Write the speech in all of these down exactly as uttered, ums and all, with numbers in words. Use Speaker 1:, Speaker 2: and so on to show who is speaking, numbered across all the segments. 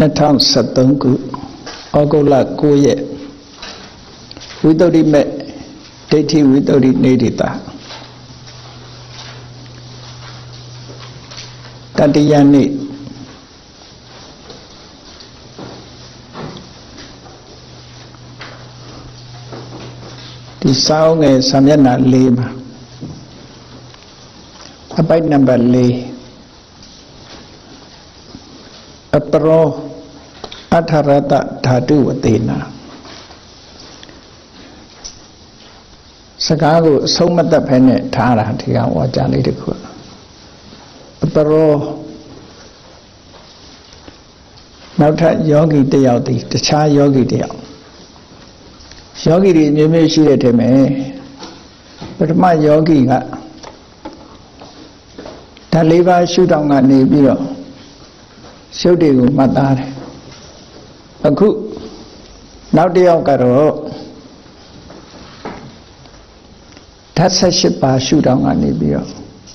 Speaker 1: နှစ်ထောင်ဆယ်သုံးခုဩဂုတ်လကိုးရက်ဝိတ္တုရိမေဒိဋ္ဌိဝိတ္တုရိနေတိတာတတိယနေ့ဒီစာအုပ်ငယ်စာမျက်နှာ၄မှာအပိုဒ်နံပါတ်၄အပရောအထရတဓာတုဝတေနာစကားကိုအဆုံးမတတ်ဖဲနဲ့ထားတာဒီကဝါကြလေးတစ်ခုအပရောနောက်ထပ်ယောဂီတယောက်ဒီတခြားယောဂီတယောက်ယောဂီတွေမျိုးမျိုးရှိတဲ့ထဲမှာပထမယောဂီကဓာတ်လေးပါးရှုထောင့်ကနေပြီးတော့ရှုပ်တွေကိုမှတ်သားတယ်အခုနောက်တစ်ယောက်ကတော့ဓာတ်ဆက်ရှစ်ပါးရှုထောင့်ကနေပြီးတော့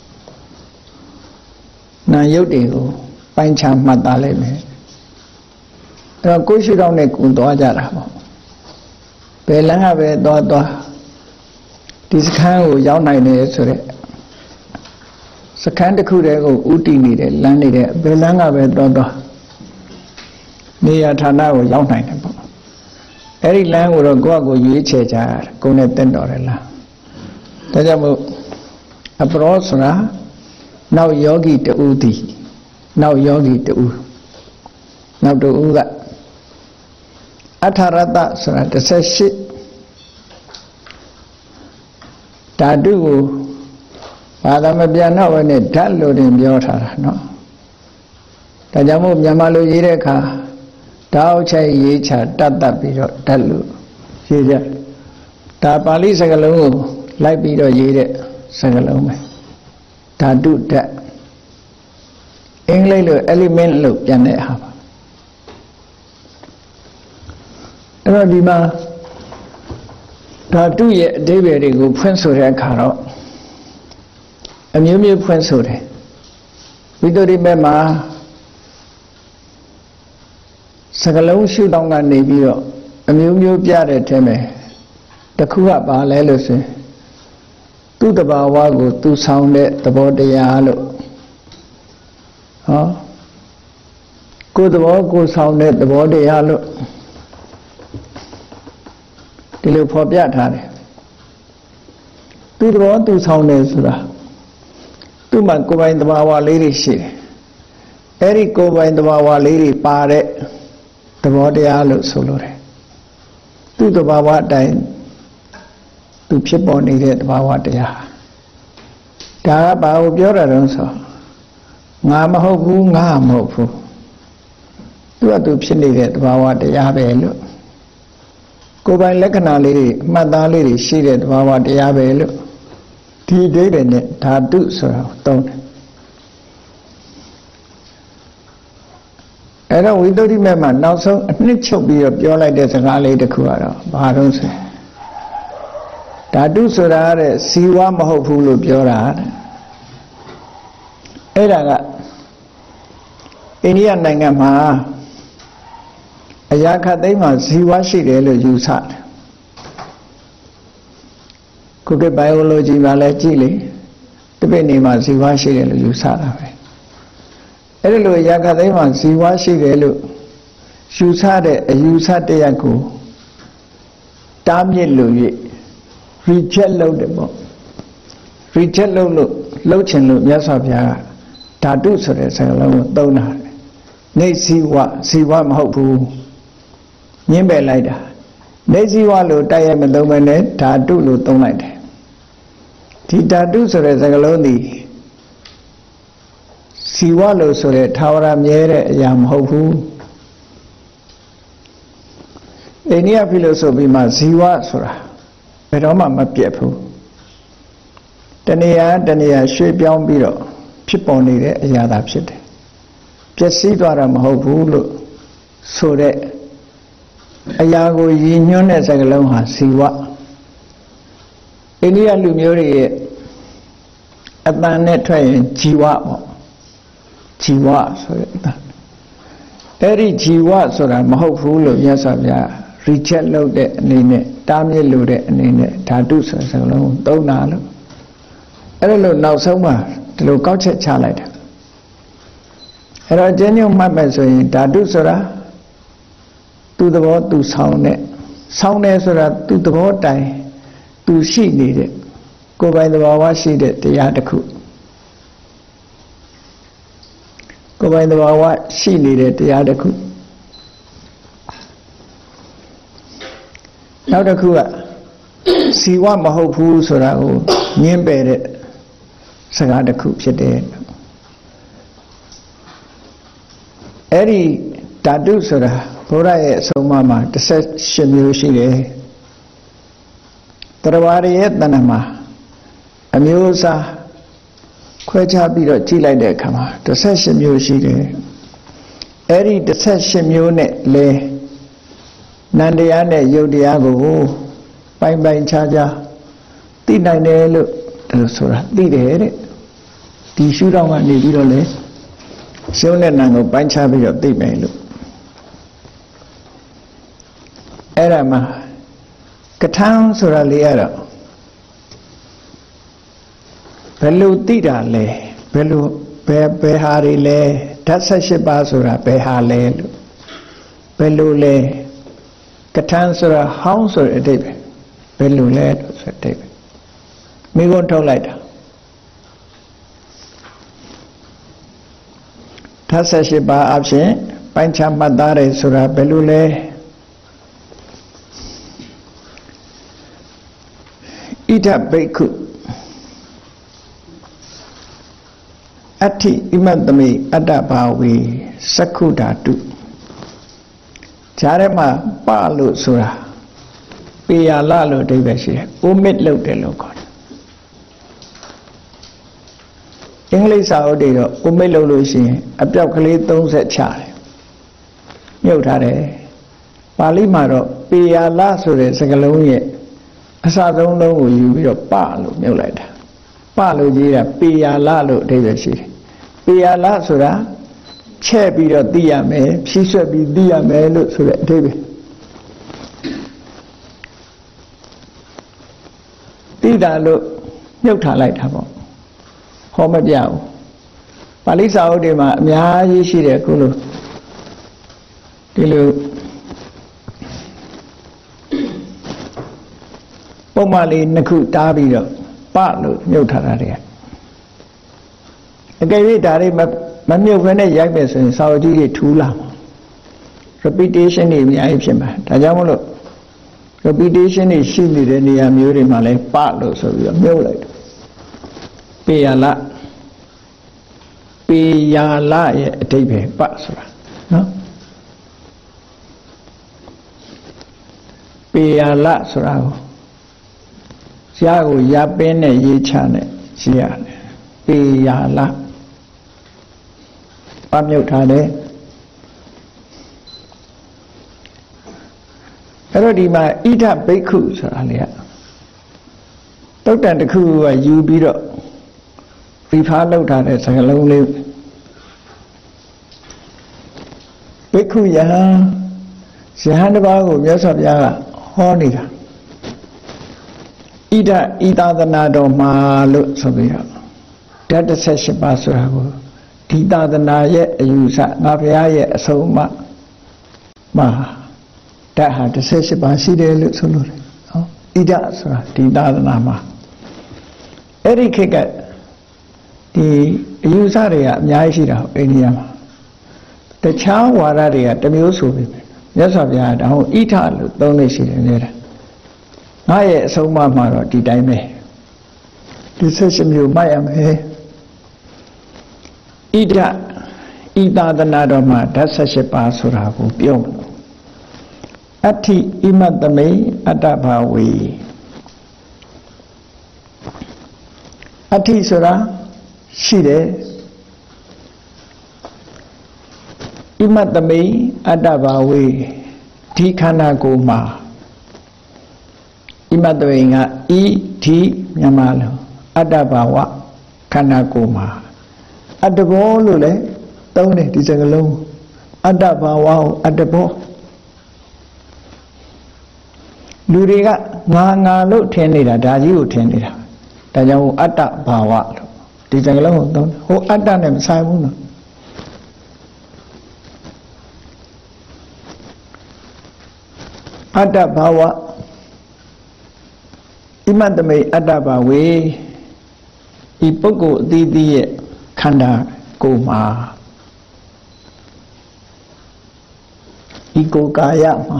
Speaker 1: နာယုတ်တွေကိုပိုင်းခြားမှတ်သားလိုက်မယ်အဲ့တော့ကိုယ်ရှုထောင့်နဲ့ကိုယ်သွားကြတာပေါ့ဘယ်လမ်းကပဲသွားသွားဒီစခန်းကိုရောက်နိုင်တယ်ဆိုတဲ့စခန်းတစ်ခုတည်းကိုဥတည်နေတဲ့လမ်းနေတဲ့ဘယ်လမ်းကပဲသွားသွားနေရာဌာနကိုရောက်နိုင်တယ်ပေါ့အဲ့ဒီလမ်းကိုတော့ကိုယ့်အကိုရွေးချယ်ကြရတယ်ကိုယ်နဲ့တင့်တော်တယ်လားဒါကြောင့်မို့အပရောဆိုတာနောက်ယောဂီတူတည်နောက်ယောဂီတူနောက်တူကအထရတဆိုတာတစ်ဆက်ရှိဓာတုကိုဘာသာမပြန်တော့ဘဲနဲ့ဓာတ်လို့တင်ပြောထားတာနော်ဒါကြောင့်မို့မြန်မာလိုရေးတဲ့အခါဓာတ်ချိုက်ရေးချတတ်တတ်ပြီးတော့ဓာတ်လို့ရေးကြဒါပါဠိစကားလုံးကိုလိုက်ပြီးတော့ရေးတဲ့စကားလုံးပဲဓာတုဓာတ်အင်္ဂလိပ်လို element လို့ပြန်တဲ့ဟာပါအဲ့တော့ဒီမှာဓာတုရဲ့အဓိပ္ပာယ်တွေကိုဖွင့်ဆိုတဲ့အခါတော့အမျိုးမျိုးဖွင့်ဆိုတယ်ဝိတ္တုရိမေမှာစကလုံးရှုထောင့်ကနေပြီးတော့အမျိုးမျိုးပြတဲ့ထဲမှာတစ်ခုကပါလဲလို့ဆိုရင်သူ့တဘာဝကိုသူဆောင်တဲ့သဘောတရားလို့ဟောကိုယ်သဘောကိုဆောင်တဲ့သဘောတရားလို့ဒီလိုဖော်ပြထားတယ်သူသဘောသူဆောင်တယ်ဆိုတာသူ့မှာကိုယ်ပိုင်သဘာဝလေးတွေရှိတယ်အဲ့ဒီကိုယ်ပိုင်သဘာဝလေးတွေပါတဲ့သဘောတရားလို့ဆိုလိုတယ်သူ့သဘာဝအတိုင်းသူဖြစ်ပေါ်နေတဲ့သဘာဝတရားဒါကဘာကိုပြောတာတုံးဆိုငါမဟုတ်ဘူးငါမဟုတ်ဘူးသူကသူဖြစ်နေတဲ့သဘာဝတရားပဲလို့ကိုယ်ပိုင်လက္ခဏာလေးတွေမှတ်သားလေးတွေရှိတဲ့သဘာဝတရားပဲလို့ဒီအဓိပ္ပာယ်နဲ့ဓာတုဆိုတာကိုသုံးတယ်အဲ့တော့ဝိတ္တုရိမေမှာနောက်ဆုံးအနှစ်ချုပ်ပြီးတော့ပြောလိုက်တဲ့စကားလေးတစ်ခုကတော့ဘာလို့ဆိုဓာတုဆိုတာတဲ့ဇီဝမဟုတ်ဘူးလို့ပြောတာတဲ့အဲ့ဒါကအိန္ဒိယနိုင်ငံမှာအရာခတ်သိမ်းမှာဇီဝရှိတယ်လို့ယူဆတယ်ခုကဘိုင်ယိုလိုဂျီမှာလည်းကြည့်လေတပိနေမှာဇီဝရှိတယ်လို့ယူဆတာပဲအဲ့ဒီလိုအရာခတ်သိမ်းမှာဇီဝရှိတယ်လို့ယူဆတဲ့အယူဆတရားကိုတားမြစ်လို့ reject လုပ်တယ်ပေါ့ reject လုပ်လို့လှုပ်ချင်လို့မြတ်စွာဘုရားကဓာတုဆိုတဲ့စကားလုံးကိုသုံးတာနေဇီဝဇီဝမဟုတ်ဘူးညင်းပယ်လိုက်တာနေဇီဝလို့တိုက်ရိုက်မသုံးဘဲနဲ့ဓာတုလို့သုံးလိုက်တယ်ဒီဓာတုဆိုတဲ့စကားလုံးဒီဇီဝလို့ဆိုတဲ့ထာဝရမြဲတဲ့အရာမဟုတ်ဘူးအိန္ဒိယဖီလိုဆိုဖီမှာဇီဝဆိုတာဘယ်တော့မှမပြတ်ဘူးတဏှာတဏှာရွှေ့ပြောင်းပြီးတော့ဖြစ်ပေါ်နေတဲ့အရာသာဖြစ်တယ်ပျက်စီးသွားတာမဟုတ်ဘူးလို့ဆိုတဲ့အရာကိုရည်ညွှန်းတဲ့စကားလုံးဟာဇီဝအိန္ဒိယလူမျိုးတွေရဲ့အတန်နဲ့ထွက်ရင်ជីវပေါ့ជីវဆိုတဲ့အတန်အဲ့ဒီជីဝဆိုတာမဟုတ်ဘူးလို့မြတ်စွာဘုရား reject လုပ်တဲ့အနေနဲ့တားမြစ်လို့တဲ့အနေနဲ့ဓာတုဆိုတဲ့စကားလုံးကိုသုံးတာလို့အဲ့ဒါလို့နောက်ဆုံးမှာဒီလိုကောက်ချက်ချလိုက်တာအဲ့တော့အကျဉ်းချုပ်မှတ်မယ်ဆိုရင်ဓာတုဆိုတာသူ့သဘောသူဆောင်တဲ့ဆောင်းတယ်ဆိုတာသူ့သဘောတိုင်သူရှိနေတဲ့ကိုယ်ပိုင်သဘာဝရှိတဲ့တရားတစ်ခုကိုယ်ပိုင်သဘာဝရှိနေတဲ့တရားတစ်ခုနောက်တစ်ခုကစီဝမဟုတ်ဘူးဆိုတာကိုညင်းပယ်တဲ့စကားတစ်ခုဖြစ်တယ်အဲ့ဒီဓာတုဆိုတာဘုရားရဲ့အဆုံးအမမှာတစ်ဆက်ရှင်မျိုးရှိတယ်တရားဝရရဲ့တဏ္ဍမှာအမျိုးအစားခွဲခြားပြီးတော့ကြည့်လိုက်တဲ့အခါမှာတစ်ဆက်ရှင်မျိုးရှိတယ်အဲ့ဒီတစ်ဆက်ရှင်မျိုးနဲ့လဲနန္တရားနဲ့ယုတ်တရားကိုပိုင်ပိုင်ခြားခြားသိနိုင်တယ်လို့ဒါလို့ဆိုတာသိတယ်တဲ့ဒီရှုထောင့်ကနေပြီးတော့လေရှုံးတဲ့နံကိုပိုင်းခြားပြီးတော့သိမယ်လို့အဲ့ဒါမှာကထံဆိုတာလေးရတော့ဘယ်လိုသိတာလဲဘယ်လိုဘယ်ဘယ်ဟာတွေလဲဓာတ်၁၈ပါးဆိုတာဘယ်ဟာလဲလို့ဘယ်လိုလဲကထံဆိုတာဟောင်းဆိုတဲ့အဓိပ္ပာယ်ဘယ်လိုလဲဆိုတဲ့အဓိပ္ပာယ်မိကုံးထုတ်လိုက်တာဓာတ်၁၈ပါးအဖြစ်ပိုင်းခြားမှတ်သားတယ်ဆိုတာဘယ်လိုလဲဣဒဘိက္ခုအဋ္ဌိဣမတ္တမိအတ္တဘာဝေစက္ခုဓာတုဈာထဲမှာပလို့ဆိုတာပေယလလို့အဓိပ္ပာယ်ရှိတယ်။ omit လုပ်တယ်လို့ခေါ်တယ်။အင်္ဂလိပ်စာအုပ်တွေတော့ omit လုပ်လို့ရှိရင်အပြောက်ကလေးသုံးဆက်ချတယ်။မြုပ်ထားတယ်။ပါဠိမှာတော့ပေယလဆိုတဲ့စကားလုံးရဲ့အစဆုံးလုံးကိုယူပြီးတော့ပလို့မြုပ်လိုက်တာ။ပလို့ကြီးတာပေယလလို့အဓိပ္ပာယ်ရှိတယ်။ပေယလဆိုတာချဲ့ပြီးတော့သိရမယ်ဖြည့်ဆွက်ပြီးသိရမယ်လို့ဆိုတဲ့အဓိပ္ပာယ်သိတာလို့မြုပ်ထားလိုက်တာပေါ့ဟောမပြဘူးပါဠိစာအုပ်တွေမှာအများကြီးရှိတယ်ခုလိုဒီလိုပုံမှန်လေးနှစ်ခုတားပြီးတော့ပလို့မြုပ်ထားတာတွေအကယ်၍ဒါတွေမမမြုပ်ဘဲနဲ့ရိုက်မယ်ဆိုရင်စာအုပ်ကြီးတွေထူးလာမှာ repetition တွေအများကြီးဖြစ်မှာဒါကြောင့်မလို့ repetition တွေရှိနေတဲ့နေရာမျိုးတွေမှာလဲပလို့ဆိုပြီးတော့မြုပ်လိုက်တယ်ပေယလပေယလရဲ့အဓိပ္ပာယ်ပဆိုတာနော်ပေယလဆိုတာကိုရှားကိုရပင်းနဲ့ရေးချနဲ့ရှိရတယ်ပေယလပမြုပ်ထားတယ်အဲ့တော့ဒီမှာဣဒဘိက္ခုဆိုတာလေတုတ်တန်တစ်ခုကယူပြီးတော့ရိဖားလောက်ထားတဲ့စကားလုံးလေးဘိက္ခုယဟန်ယဟန်တစ်ပါးကိုမြတ်စွာဘုရားကဟောနေတာဣဒဣသာသနာတော်မှာလို့ဆိုပြီးတော့ဓာတ်၁၈ပါးဆိုတာကိုဒီသာသနာရဲ့အယူဆငါဘုရားရဲ့အဆုံးအမမှာဓာတ်ဟာ၁၈ပါးရှိတယ်လို့ဆိုလို့တယ်နော်ဣဒဆိုတာဒီသာသနာမှာအဲ့ဒီခေတ်ကဒီအယူဆတွေကအများကြီးရှိတာအိန္ဒိယမှာတခြားဝါဒတွေကတစ်မျိုးဆိုပြီမြတ်စွာဘုရားတောင်းဣထလို့သုံးလို့ရှိတယ်လေငါရဲ့အဆုံးအမမှာတော့ဒီတိုင်းပဲဒီ၁၈မျိုးမှတ်ရမယ်ဣဒဣသာသနာတော်မှာဓာတ်၁၈ပါးဆိုတာကိုပြောမယ်အဋ္ဌိဣမတ္တမိအတ္တဘာဝေအဋ္ဌိဆိုတာရှိတယ်ဣမတ္တမိအတ္တဘာဝေဒီခန္ဓာကိုယ်မှာဣမတ္တမိကဤဒီမြန်မာလုံးအတ္တဘာဝခန္ဓာကိုယ်မှာအတ္တဘောလို့လည်းသုံးတယ်ဒီစကားလုံးอัตตภาวะอัตตโพလူတွေကငါငါလို့ထင်နေတာဒါကြီးကိုထင်နေတာဒါကြောင့်အတ္တဘာဝလို့ဒီစကားလုံးကိုသုံးဟိုအတ္တနဲ့မဆိုင်ဘူးနော်အတ္တဘာဝဣမတမေအတ္တဘာဝေဤပုဂ္ဂိုလ်အသီးသီးရဲ့ခန္ဓာကိုယ်မှာဤကိုယ်ကာယမှာ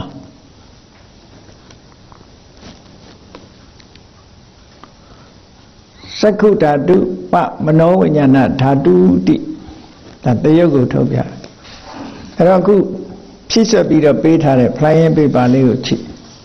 Speaker 1: စက္ခုဓာတုပမနောဝိညာဏဓာတုတိဒါတရုပ်ကိုထုတ်ပြအဲ့တော့အခုဖြစ်ဆက်ပြီးတော့ပေးထားတဲ့ flying paper လေးကိုကြည့်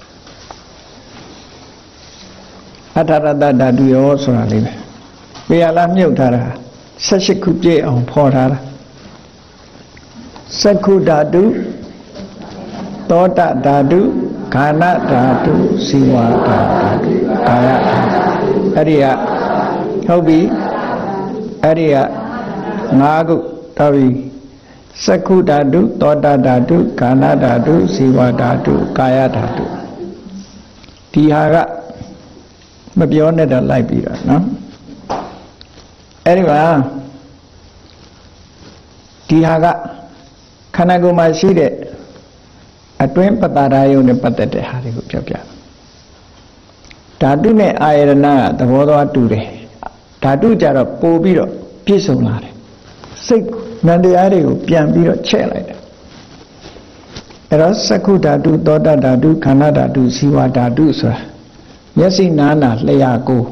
Speaker 1: အထာရတဓာတုရောဆိုတာလေးပဲပေရလာမြုပ်ထားတာဆယ့်ရှစ်ခုပြည့်အောင်ဖော်ထားတာစက္ခုဓာတုသောတဓာတုခန္ဓာဓာတုဇီဝဓာတုကာယဓာတုအဲ့ဒီကဟုတ်ပြီအဲ့ဒီကငါးခုတော်ပြီစက္ခုဓာတုသောတဓာတုခန္ဓာဓာတုဇီဝဓာတုကာယဓာတုဒီဟာကမပြောနဲ့တော့လိုက်ပြီးတော့နော်အဲ့ဒီမှာဒီဟာကခန္ဓာကိုယ်မှာရှိတဲ့အတွင်းပတ္တာယုံနဲ့ပတ်သက်တဲ့ဟာတွေကိုပြောပြဓာတုနဲ့အာယရဏကသဘောသွားတူတယ်ဓာတုကြတော့ပို့ပြီးတော့ပြည့်စုံလာတယ်စိတ်နန္တရားတွေကိုပြန်ပြီးတော့ချဲ့လိုက်တယ်အဲ့တော့စက္ခုဓာတုသောတဓာတုခန္ဓာဓာတုဇီဝဓာတုဆိုတာမျက်စိနားနာလျှာကို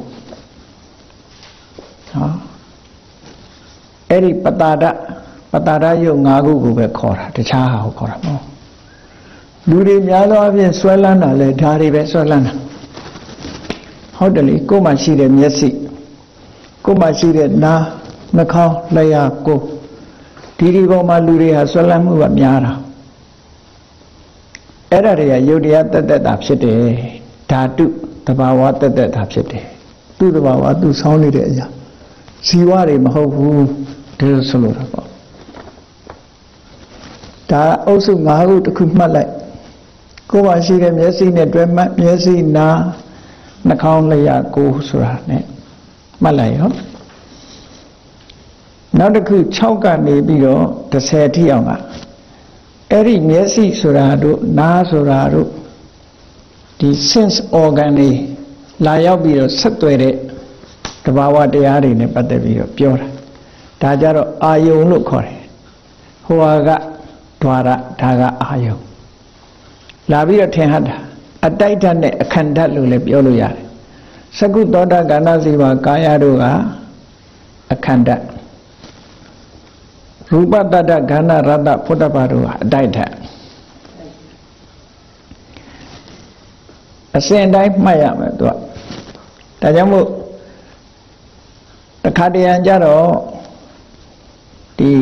Speaker 1: ဟောအဲ့ဒီပတ္တာဒပတ္တာဒယုတ်၅ခုကိုပဲခေါ်တာတခြားဟာကိုခေါ်တာမဟုတ်လူတွေများသောအားဖြင့်ဆွဲလန်းတာလဲဒါတွေပဲဆွဲလန်းတာဟုတ်တယ်လေကိုယ်မှရှိတဲ့မျက်စိကိုယ်မှရှိတဲ့နားနှာခေါင်းလျှာကိုယ်ဒီဒီပေါ်မှာလူတွေဟာဆွဲလန်းမှုကများတာအဲ့ဒါတွေကယုတ်တရားတက်တက်တာဖြစ်တယ်ဓာတုတဘာဝတက်တက်တာဖြစ်တယ်သူ့တဘာဝသူ့ဆောင်းနေတဲ့အရာဇီဝတွေမဟုတ်ဘူးဒီလိုဆိုလိုတာပေါ့ဒါအုပ်စု၅ခုတစ်ခုမှတ်လိုက်ကိုယ်မှရှိတဲ့မျက်စိနဲ့တွဲမှတ်မျက်စိနားနှာခေါင်းလျှာကိုယ်ဆိုတာ ਨੇ မှတ်လိုက်ရောနောက်တစ်ခု၆ကနေပြီးတော့၁၀ထိအောင်ကအဲ့ဒီမျက်စိဆိုတာတို့နားဆိုတာတို့ဒီ sense organ တွေလာရောက်ပြီးတော့ဆက်သွယ်တဲ့တဘာဝတရားတွေနဲ့ပတ်သက်ပြီးတော့ပြောတာဒါကြတော့အာယုံလို့ခေါ်တယ်ဟိုဟာကဓာရဒါကအာယုံလာပြီးတော့ထင်ဟတ်တာအတိုက်ဓာတ်နဲ့အခန္ဓာတ်လို့လည်းပြောလို့ရတယ်စကုသောတာကဏ္ဍစီပါကာယတို့ကအခန္ဓာတ်ရူပတ္တကဏ္ဍရတ္တဖုတ္တပါတို့ကအတိုက်ဓာတ်အစဉ်တိုင်းမှတ်ရမယ်သူကဒါကြောင့်မို့တခါတရံကြတော့ဒီ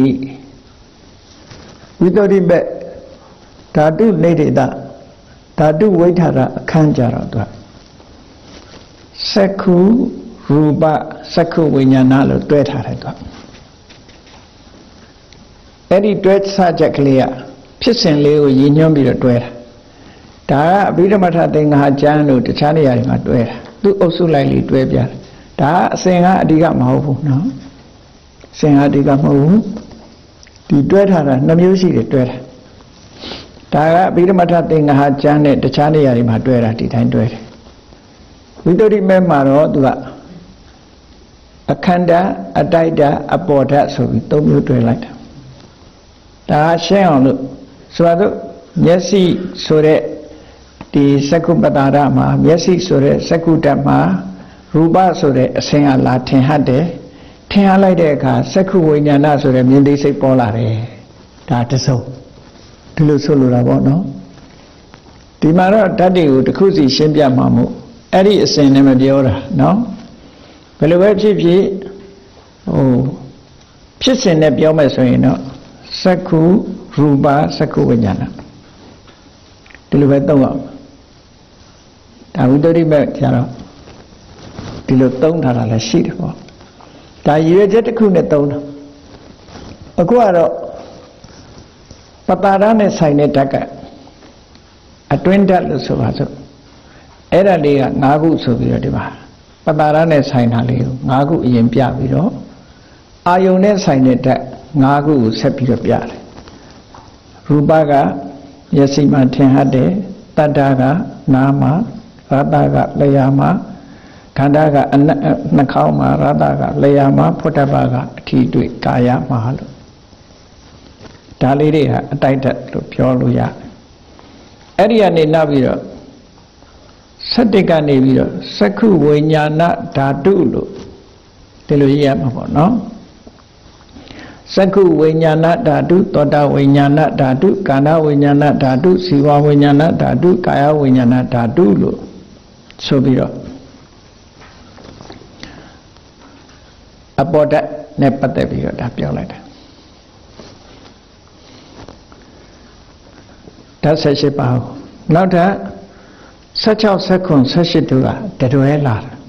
Speaker 1: ဝိသုဒ္ဓိမေဓာတုနေဒေတာဓာတုဝိထာရအခန်းကြတော့သူကစက္ခုရူပစက္ခုဝိညာဏလို့တွဲထားတယ်သူကအဲ့ဒီတွဲဆချက်ကလေးကဖြစ်စဉ်လေးကိုရည်ညွှန်းပြီးတော့တွဲတာဒါကအဘိဓမ္မထသင်္ဃာကျမ်းလို့တခြားနေရာတွေမှာတွဲတာသူအုပ်စုလိုက်လေးတွဲပြတယ်ဒါကအစဉ်ကအဓိကမဟုတ်ဘူးနော်အစဉ်ကအဓိကမဟုတ်ဘူးဒီတွဲထားတာနှမျိုးရှိတယ်တွဲတာဒါကအဘိဓမ္မထသင်္ဃာကျမ်းနဲ့တခြားနေရာတွေမှာတွဲတာဒီတိုင်းတွဲတယ်ဝိတ္တုရိမဲမှာတော့သူကအခန္ဓာအတိုက်ဓာတ်အပေါ်ဓာတ်ဆိုပြီးသုံးမျိုးတွဲလိုက်တာဒါရှင်းအောင်လို့ဆိုတော့မျက်စိဆိုတဲ့ဒီစက္ခုပတ္တာရမှာမျက်စိဆိုတဲ့စက္ခုဓာတ်မှာရူပဆိုတဲ့အစဉ်အလာထင်ဟတ်တယ်ထင်ဟတ်လိုက်တဲ့အခါစက္ခုဝိညာဏဆိုတဲ့မြင်သိစိတ်ပေါ်လာတယ်ဒါတစုံဒီလိုဆိုလိုတာပေါ့နော်ဒီမှာတော့ဓာတ်တွေကိုတစ်ခုစီရှင်းပြမှာမို့အဲ့ဒီအစဉ်နဲ့မပြောတာနော်ဘယ်လိုပဲဖြစ်ဖြစ်ဟိုဖြစ်စဉ်နဲ့ပြောမယ်ဆိုရင်တော့စက္ခုရူပစက္ခုဝိညာဏဒီလိုပဲသုံးအောင်ဒါဝိတ္တုရိမေကျတော့ဒီလိုသုံးထားတာလည်းရှိတယ်ပေါ့ဒါရည်ရွယ်ချက်တစ်ခုနဲ့သုံးတာအခုကတော့ပတာရနဲ့ဆိုင်တဲ့ဓာတ်ကအတွင်းဓာတ်လို့ဆိုပါစို့အဲ့ဒါလေးက၅ခုဆိုပြီးတော့ဒီမှာပတာရနဲ့ဆိုင်တာလေးကို၅ခုအရင်ပြပြီးတော့အာယုန်နဲ့ဆိုင်တဲ့ဓာတ်၅ခုကိုဆက်ပြီးတော့ပြတယ်ရူပကမျက်စိမှာထင်ဟပ်တယ်တတ္တကနားမှာရတကလျှာမှာခန္ဓာကအနှာခေါင်းမှာရတကလျှာမှာဖုဒ္ဓဘာကအထီးတွေ့ကာယမှာလို့ဒါလေးတွေဟာအတိုက်တက်လို့ပြောလို့ရတယ်အဲ့ဒီကနေနောက်ပြီးတော့စတ္တိကနေပြီးတော့စက္ခုဝိညာဏဓာတုလို့ဒီလိုရေးရမှာပေါ့နော်စက္ခုဝိညာဏဓာတုသောတာဝိညာဏဓာတုကာဏဝိညာဏဓာတုဇီဝဝိညာဏဓာတုကာယဝိညာဏဓာတုလို့ဆိုပြီးတော့အပေါ်ဓာတ်နဲ့ပတ်သက်ပြီးတော့ဒါပြောလိုက်တယ်ဓာတ်၁၈ပါးနောက်ထပ်၁၆ ၁၇ ၁၈တို့ကတတွဲလာတယ်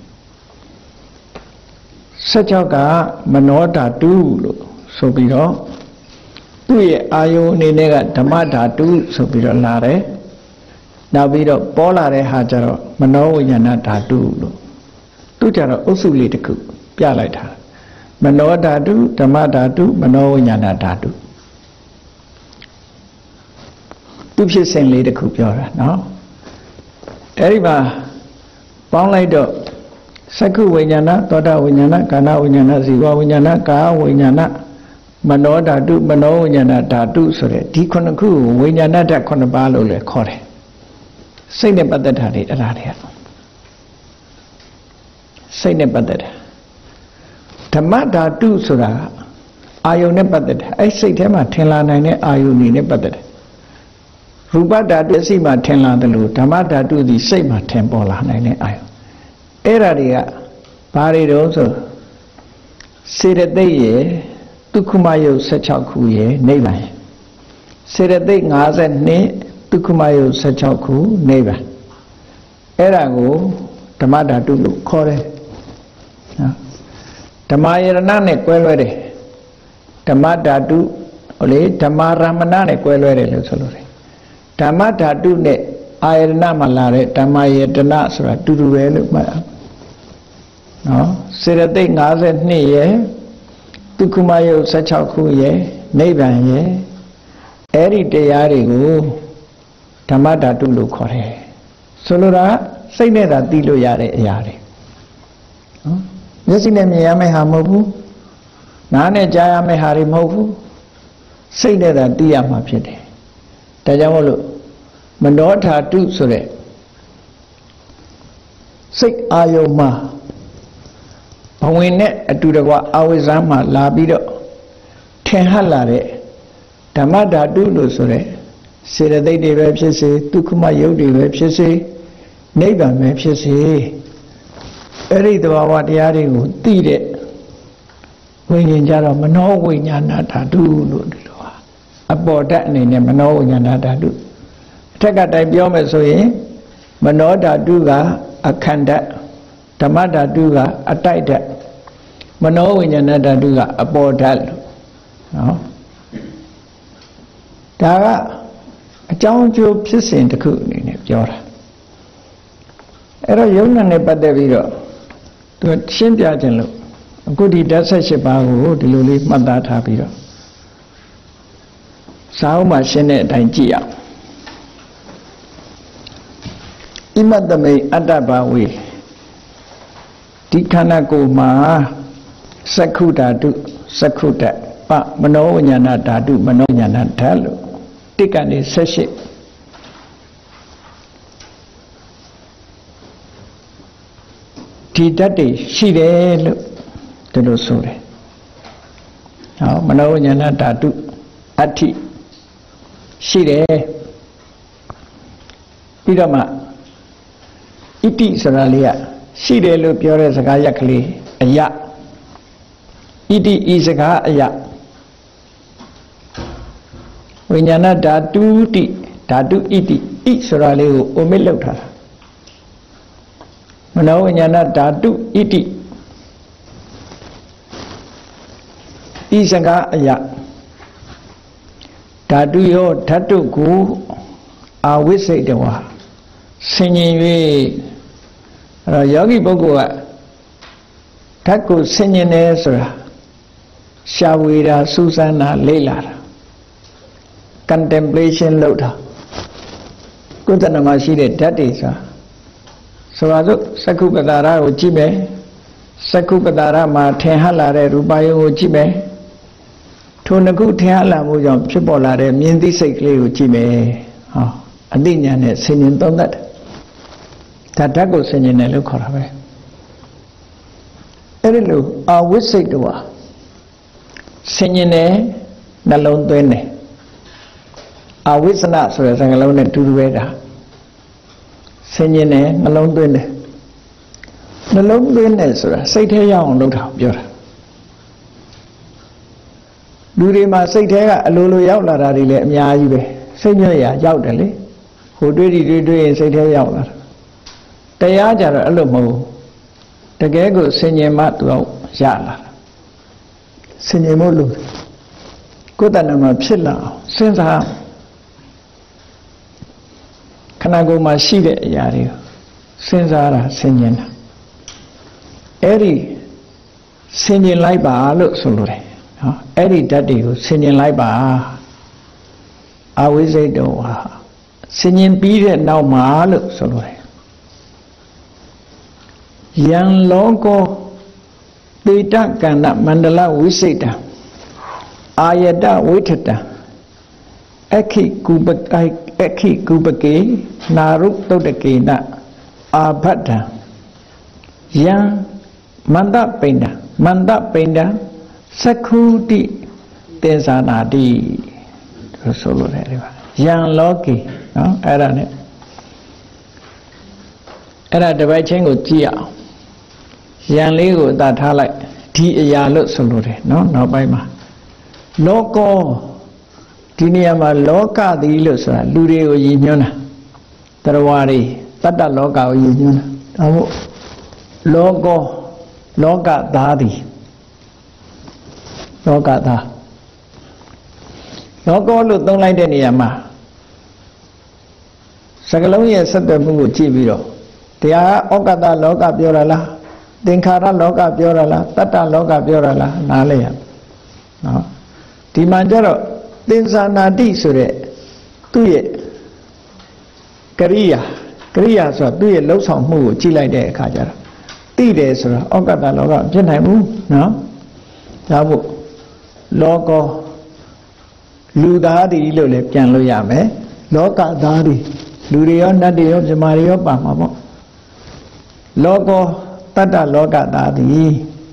Speaker 1: ၁၆ကမနောဓာတုလို့ဆိုပြီးတော့သူ့ရဲ့အာယုန်အနေနဲ့ကဓမ္မဓာတုဆိုပြီးတော့လာတယ်နောက်ပြီးတော့ပေါ်လာတဲ့ဟာကျတော့မနောဝိညာဏဓာတုလို့သူကြတော့အုပ်စုလေးတစ်ခုပြလိုက်တာမနောဓာတုဓမ္မဓာတုမနောဝိညာဏဓာတုသူဖြစ်စဉ်လေးတစ်ခုပြောတာနော်အဲ့ဒီမှာပေါင်းလိုက်တော့စက္ခုဝိညာဏသောတာဝိညာဏကာဏဝိညာဏဇီဝဝိညာဏကာဝိညာဏမနောဓာတုမနောဝိညာဏဓာတုဆိုတဲ့ဒီခုနှစ်ခုကိုဝိညာဏဓာတ်ခုနှစ်ပါးလို့လည်းခေါ်တယ်စိတ်နဲ့ပတ်သက်တာတွေအဲ့ဒါတွေကစိတ်နဲ့ပတ်သက်တာဓမ္မဓာတုဆိုတာအာယုန်နဲ့ပတ်သက်တာအဲ့စိတ်ထဲမှာထင်လာနိုင်တဲ့အာယုန်တွေနဲ့ပတ်သက်တယ်ရူပဓာတုစိတ်မှာထင်လာတယ်လို့ဓမ္မဓာတုဒီစိတ်မှာထင်ပေါ်လာနိုင်တဲ့အာယုန်အဲ့ဒါတွေကဘာတွေတော့ဆိုစေတသိက်ရဲ့ဒုက္ခမယုတ်၁၆ခုရဲ့နိဗ္ဗာန်ရဲ့စေတသိက်၅၂ဒုက္ခမယုတ်၁၆ခုနိဗ္ဗာန်အဲ့ဒါကိုဓမ္မဓာတုလို့ခေါ်တယ်နော်ဓမ္မယရဏနဲ့ကွဲလွဲတယ်ဓမ္မဓာတုဟိုလေဓမ္မရမဏနဲ့ကွဲလွဲတယ်လို့ဆိုလို့တယ်ဓမ္မဓာတုနဲ့အာယရဏမှာလာတဲ့ဓမ္မယတနာဆိုတာတူတူပဲလို့မှတ်အောင်နော်စေတသိက်၅၂ရဲ့ဒုက္ခမယုတ်၁၆ခုရဲ့နိဗ္ဗာန်ရဲ့အဲ့ဒီတရားတွေကိုဓမ္မဓာတုလို့ခေါ်တယ်ဆိုလိုတာစိတ်နဲ့သာသိလို့ရတဲ့အရာတွေနော်မျက်စိနဲ့မြင်ရမယ့်ဟာမဟုတ်ဘူးနားနဲ့ကြားရမယ့်ဟာတွေမဟုတ်ဘူးစိတ်နဲ့သာသိရမှာဖြစ်တယ်ဒါကြောင့်မို့လို့မနောဓာတုဆိုတဲ့စိတ်အာယုံမှာဘဝင်နဲ့အတူတကွအဝိဇ္ဇာမှာလာပြီးတော့ထင်ဟပ်လာတဲ့ဓမ္မဓာတုလို့ဆိုတဲ့စေတသိက်တွေပဲဖြစ်စေဒုက္ခမယုတ်တွေပဲဖြစ်စေနိဗ္ဗာန်ပဲဖြစ်စေအဲ့ဒီသဘာဝတရားတွေကိုသိတဲ့ဝိညာဉ်ကြတော့မနောဝိညာဏဓာတုလို့ဒီလိုဟာအပေါ်ဓာတ်အနေနဲ့မနောဝိညာဏဓာတုအထက်ကတိုင်ပြောမယ်ဆိုရင်မနောဓာတုကအခန္ဓာဓမ္မဓာတုကအတိုက်ဓာတ်မနောဝိညာဏဓာတုကအပေါ်ဓာတ်လို့နော်ဒါကအကြောင်းအကျိုးဖြစ်စဉ်တစ်ခုအနေနဲ့ပြောတာအဲ့တော့ယုံနာနဲ့ပတ်သက်ပြီးတော့သူရှင်းပြခြင်းလို့အခုဒီဓာတ်၁၈ပါးကိုဒီလိုလေးမှတ်သားထားပြီးတော့စာအုပ်မှာရှင်းတဲ့အတိုင်းကြည့်အောင်ဣမတ္တမေအတ္တဘာဝေဒီခန္ဓာကိုယ်မှာစက္ခုဓာတုစက္ခုဓာတ်ပမနောဝိညာဏဓာတုမနောဝိညာဏဓာတ်လို့တိက္ကနေ၁၈ဒီဓာတ်တွေရှိတယ်လို့ဒီလိုဆိုတယ်ဟောမနောဝိညာဏဓာတုအဋ္ဌိရှိတယ်ပြီးတော့မှဣတိဆိုတာလေးကရှိတယ်လို့ပြောတဲ့စကားရက်ကလေးအယဣတိဤစကားအယဝိညာဏဓာတုတိဓာတုဣတိဣဆိုတာလေးကိုအိုမစ်လောက်ထားတာမနောဝိညာဏဓာတုဣတိဤစကားအယဓာတုရောဓာတုကိုအာဝိစိတ်တော်ဟာဆင်ញင်၍အဲ့တော့ယောဂီပုဂ္ဂိုလ်ကဓာတ်ကိုဆင်ញင်တယ်ဆိုတာရှာဝေတာစူးစမ်းတာလေ့လာတာ contemplation လုပ်တာကိုယ်တဏ္ဍမှာရှိတဲ့ဓာတ်တွေဆိုတာဆိုပါစို့စက္ခုပတာရကိုကြည့်မယ်စက္ခုပတာရမှာထင်ဟပ်လာတဲ့ရူပယုံကိုကြည့်မယ်ထိုနှစ်ခုထင်ဟပ်လာမှုကြောင့်ဖြစ်ပေါ်လာတဲ့မြင်သိစိတ်ကလေးကိုကြည့်မယ်ဟောအသိဉာဏ်နဲ့ဆင်ញင်သုံးသပ်တယ်ဒါဓာတ်ကိုဆင်ញင်တယ်လို့ခေါ်တာပဲအဲ့ဒီလိုအာဝိစိတ်တော်ဟာဆင်ញင်တယ်နှလုံးသွင်းတယ်အဝိသနာဆိုတဲ့စကားလုံးနဲ့တူတူပဲဒါဆင်ញင်တယ်နှလုံးသွင်းတယ်နှလုံးသွင်းတယ်ဆိုတာစိတ်ထဲရောက်အောင်လုပ်တာပြောတာလူတွေမှာစိတ်ထဲကအလိုလိုရောက်လာတာတွေလည်းအများကြီးပဲစိတ်ညွှတ်ရာရောက်တယ်လေဟိုတွေးဒီတွေးတွေးရင်စိတ်ထဲရောက်လာတာတရားကြတော့အဲ့လိုမဟုတ်ဘူးတကယ်ကိုဆင်ញင်မှသူကရလာတာဆင်ញင်ဖို့လို့ကိုယ်တဏ္ဍမှာဖြစ်လာအောင်စဉ်းစားခန္ဓာကိုယ်မှာရှိတဲ့အရာတွေကိုစဉ်းစားတာဆင်ញင်တာအဲ့ဒီဆင်ញင်လိုက်ပါလို့ဆိုလိုတယ်နော်အဲ့ဒီဓာတ်တွေကိုဆင်ញင်လိုက်ပါအဝိဇ္ဇိတ်တော်ဟာဆင်ញင်ပြီးတဲ့နောက်မှာလို့ဆိုလိုတယ်ယံလောကောတေတကန္နမန္တလဝိစိတ်တံအာယတဝိထတံအခိကုပကိအခိကုပကေနာရုတုတ္တကေနအာဘတ္တံယံမန္တပိဏ္ဍမန္တပိဏ္ဍသက္ခုတိတေဇာနာတိဆိုလို့ရတယ်ဒီမှာယံလောကေနော်အဲ့ဒါ ਨੇ အဲ့ဒါတစ်ပိုက်ချင်းကိုကြည့်အောင်ယံလေးကိုအသာထားလိုက်ဒီအရာလို့ဆိုလို့တယ်နော်နောက်ပိုင်းမှာလောကောဒီနေရာမှာလောကသည်လို့ဆိုတာလူတွေကိုရည်ညွှန်းတာတရားဝါတွေတတ္တလောကကိုရည်ညွှန်းတာဒါမို့လောကောလောကသားသည်လောကသားလောကောလို့သုံးလိုက်တဲ့နေရာမှာစကလုံးရဲ့ဆက်သွယ်မှုကိုကြည့်ပြီးတော့တရားဩကတလောကပြောရလားသင်္ခါရလောကပြောရလားတတ္တလောကပြောရလားနားလဲရနော်ဒီမှာကျတော့သင်္ဇာနာတိဆိုတဲ့သူ့ရဲ့ကရိယာကရိယာဆိုတာသူ့ရဲ့လှုပ်ဆောင်မှုကိုကြည့်လိုက်တဲ့အခါကျတော့သိတယ်ဆိုတာဩကတလောကဖြစ်နိုင်ဘူးနော်ဒါမို့လောကောလူသားတွေလို့လည်းပြန်လို့ရမယ်လောကသားတွေလူတွေရောနတ်တွေရောမြမာတွေရောပါမှာပေါ့လောကောတတ္တလောကသားသည်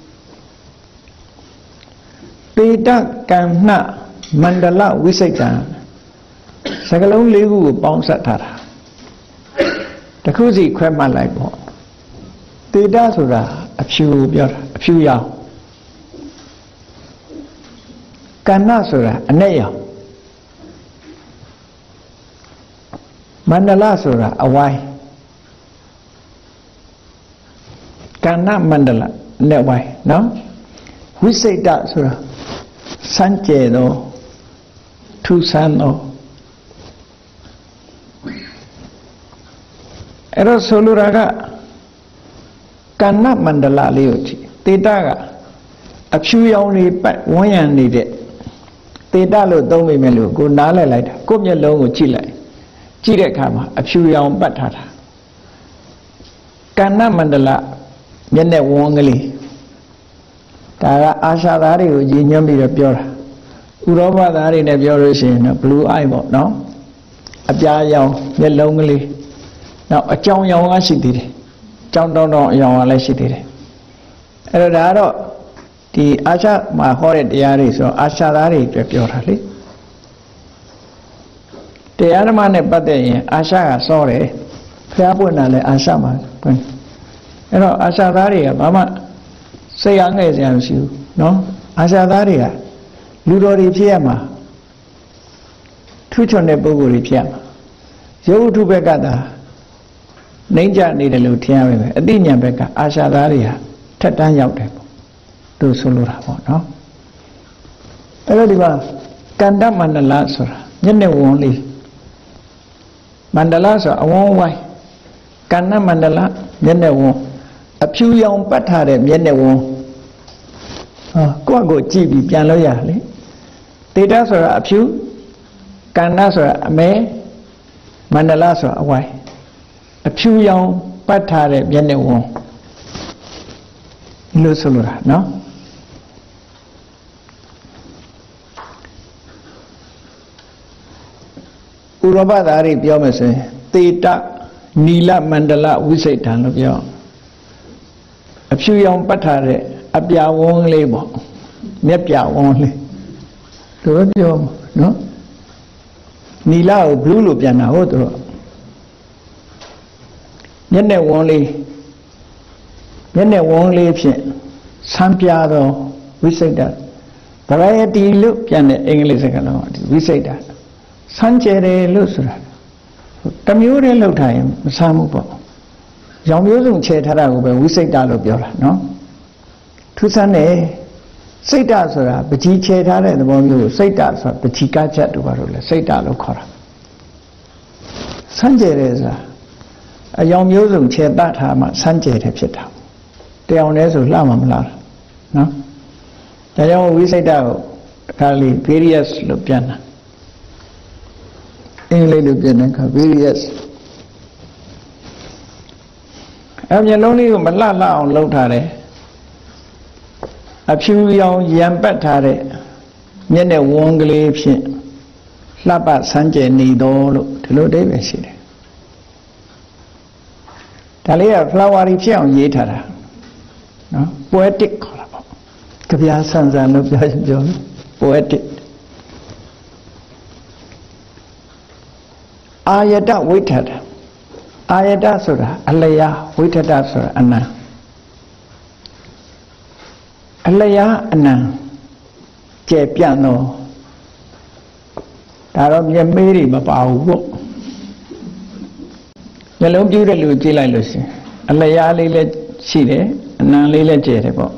Speaker 1: ပေတကံနှမန္တလဝိစိတ်တံစကလုံးလေးခုကိုပေါင်းစပ်ထားတာတစ်ခုစီခွဲမှတ်လိုက်ပေါ့ပေတဆိုတာအဖြူပြောတာအဖြူရောင်ကဏ္ဍဆိုတာအနက်ရောင်မန္တလဆိုတာအဝိုင်းကဏ္ဍမန္တလနဲ့ဝိုင်းနော်ဝိစိတ်တဆိုတာစမ်းကြဲသောထူဆန်းသောအဲ့တော့ဆိုလိုတာကကဏ္ဍမန္တလလေးကိုကြည့်တေတကအဖြူရောင်တွေပတ်ဝန်းရံနေတဲ့တေတလို့သုံးမိမယ်လို့ကိုနားလဲလိုက်တာကိုမျက်လုံးကိုကြည့်လိုက်ကြည့်တဲ့အခါမှာအဖြူရောင်ပတ်ထားတာကဏ္ဍမန္တလမျက်နှာဝန်းကလေးဒါကအာရှသားတွေကိုရည်ညွှန်းပြီးတော့ပြောတာဥရောပသားတွေနဲ့ပြောလို့ရှိရင်တော့ blue eye ပေါ့နော်အပြာရောင်မျက်လုံးကလေးနောက်အကြောင်ရောင်ကရှိသေးတယ်ကြောင်တောင်းတောင်းအရောင်ကလည်းရှိသေးတယ်အဲ့တော့ဒါကတော့ဒီအာရှမှာဟောတဲ့တရားတွေဆိုအာရှသားတွေအတွက်ပြောတာလေတရားဓမ္မနဲ့ပတ်သက်ရင်အာရှကစောတယ်ဖျားပွင့်တာလည်းအာရှမှာပွင့်အဲ့တော့အာရှသားတွေကဘာမှစိတ်အားငယ်စရာမရှိဘူးနော်အာရှသားတွေကလူတော်တွေဖြစ်ရမှာထူးချွန်တဲ့ပုဂ္ဂိုလ်တွေဖြစ်ရမှာရုပ်ဝတ္ထုဘက်ကသာနှိမ့်ကြနေတယ်လို့ထင်ရပါမယ်အသိဉာဏ်ဘက်ကအာရှသားတွေဟာထက်တန်းရောက်တယ်ပေါ့သူဆိုလိုတာပေါ့နော်အဲ့တော့ဒီမှာကန္တမန္တလဆိုတာမျက်နှာဝန်းလေးမန္တလာဆိုအဝန်းဝိုင်းကဏ္ဍမန္တလာမျက်နှာဝန်းအဖြူရောင်ပတ်ထားတဲ့မျက်နှာဝန်းဟောကိုယ့်ကိုကြည့်ပြီးပြန်လို့ရလေတေတဆိုတာအဖြူကဏ္ဍဆိုတာအမဲမန္တလာဆိုတာအဝိုင်းအဖြူရောင်ပတ်ထားတဲ့မျက်နှာဝန်းလို့ဆိုလိုတာနော်ဥရောပသားတွေပြောမယ်ဆိုရင်တေတနီလမန္တလဝိစိတ်တံလို့ပြောအဖြူရောင်ပတ်ထားတဲ့အပြာဝန်းလေးပေါ့မျက်ပြဝန်းလေးတို့ပြောနော်နီလကို blue လို့ပြန်တာဟုတ်တော့မျက်နှာဝန်းလေးမျက်နှာဝန်းလေးဖြင့်ဆန်းပြသောဝိစိတ်တ variety လို့ပြန်တဲ့အင်္ဂလိပ်စကားလုံးဝိစိတ်တဆန်းကျယ်တယ်လို့ဆိုတာတမျိုးတည်းလောက်ထားရင်မဆန်းဘူးပေါ့ရောင်မျိုးစုံချဲထားတာကိုပဲဝိစိတ်တလို့ပြောတာနော်ထူးဆန်းတယ်စိတ်တဆိုတာပကြီးချဲထားတဲ့သဘောမျိုးကိုစိတ်တဆိုတာပကြီးကချက်တို့ဘာလို့လဲစိတ်တလို့ခေါ်တာဆန်းကျယ်တယ်ဆိုတာအယောင်မျိုးစုံချဲတတ်ထားမှဆန်းကျယ်တယ်ဖြစ်တာတရားနဲ့ဆိုလှမှာမလားနော်ဒါကြောင့်ဝိစိတ်တကိုတခါလေ various လို့ပြန်တာအင်္ဂလိပ်လိုပြန်တဲ့အခါ various အမျက်လုံးလေးကိုမလှလှအောင်လုပ်ထားတယ်အဖြူရောင်ရံပတ်ထားတဲ့မျက်နှာဝန်းကလေးဖြင့်လှပဆန်းကျယ်နေတော်လို့ဒီလိုအဓိပ္ပာယ်ရှိတယ်ဒါလေးက flowery ဖြစ်အောင်ရေးထားတာနော် poetic ခေါ်တာပေါ့ကြပြဆန်းဆန်းလို့ပြောရင်ပြော poetic အာယတဝိထတအာယတဆိုတာအလျာဝိထတဆိုတာအနံအလျာအနံကျယ်ပြန့်တော့ဒါတော့မျက်မေးတွေမပါဘူးပေါ့မျက်လုံးပြူးတဲ့လူကြည့်လိုက်လို့ရှိရင်အလျာလေးလည်းရှိတယ်အနံလေးလည်းကျယ်တယ်ပေါ့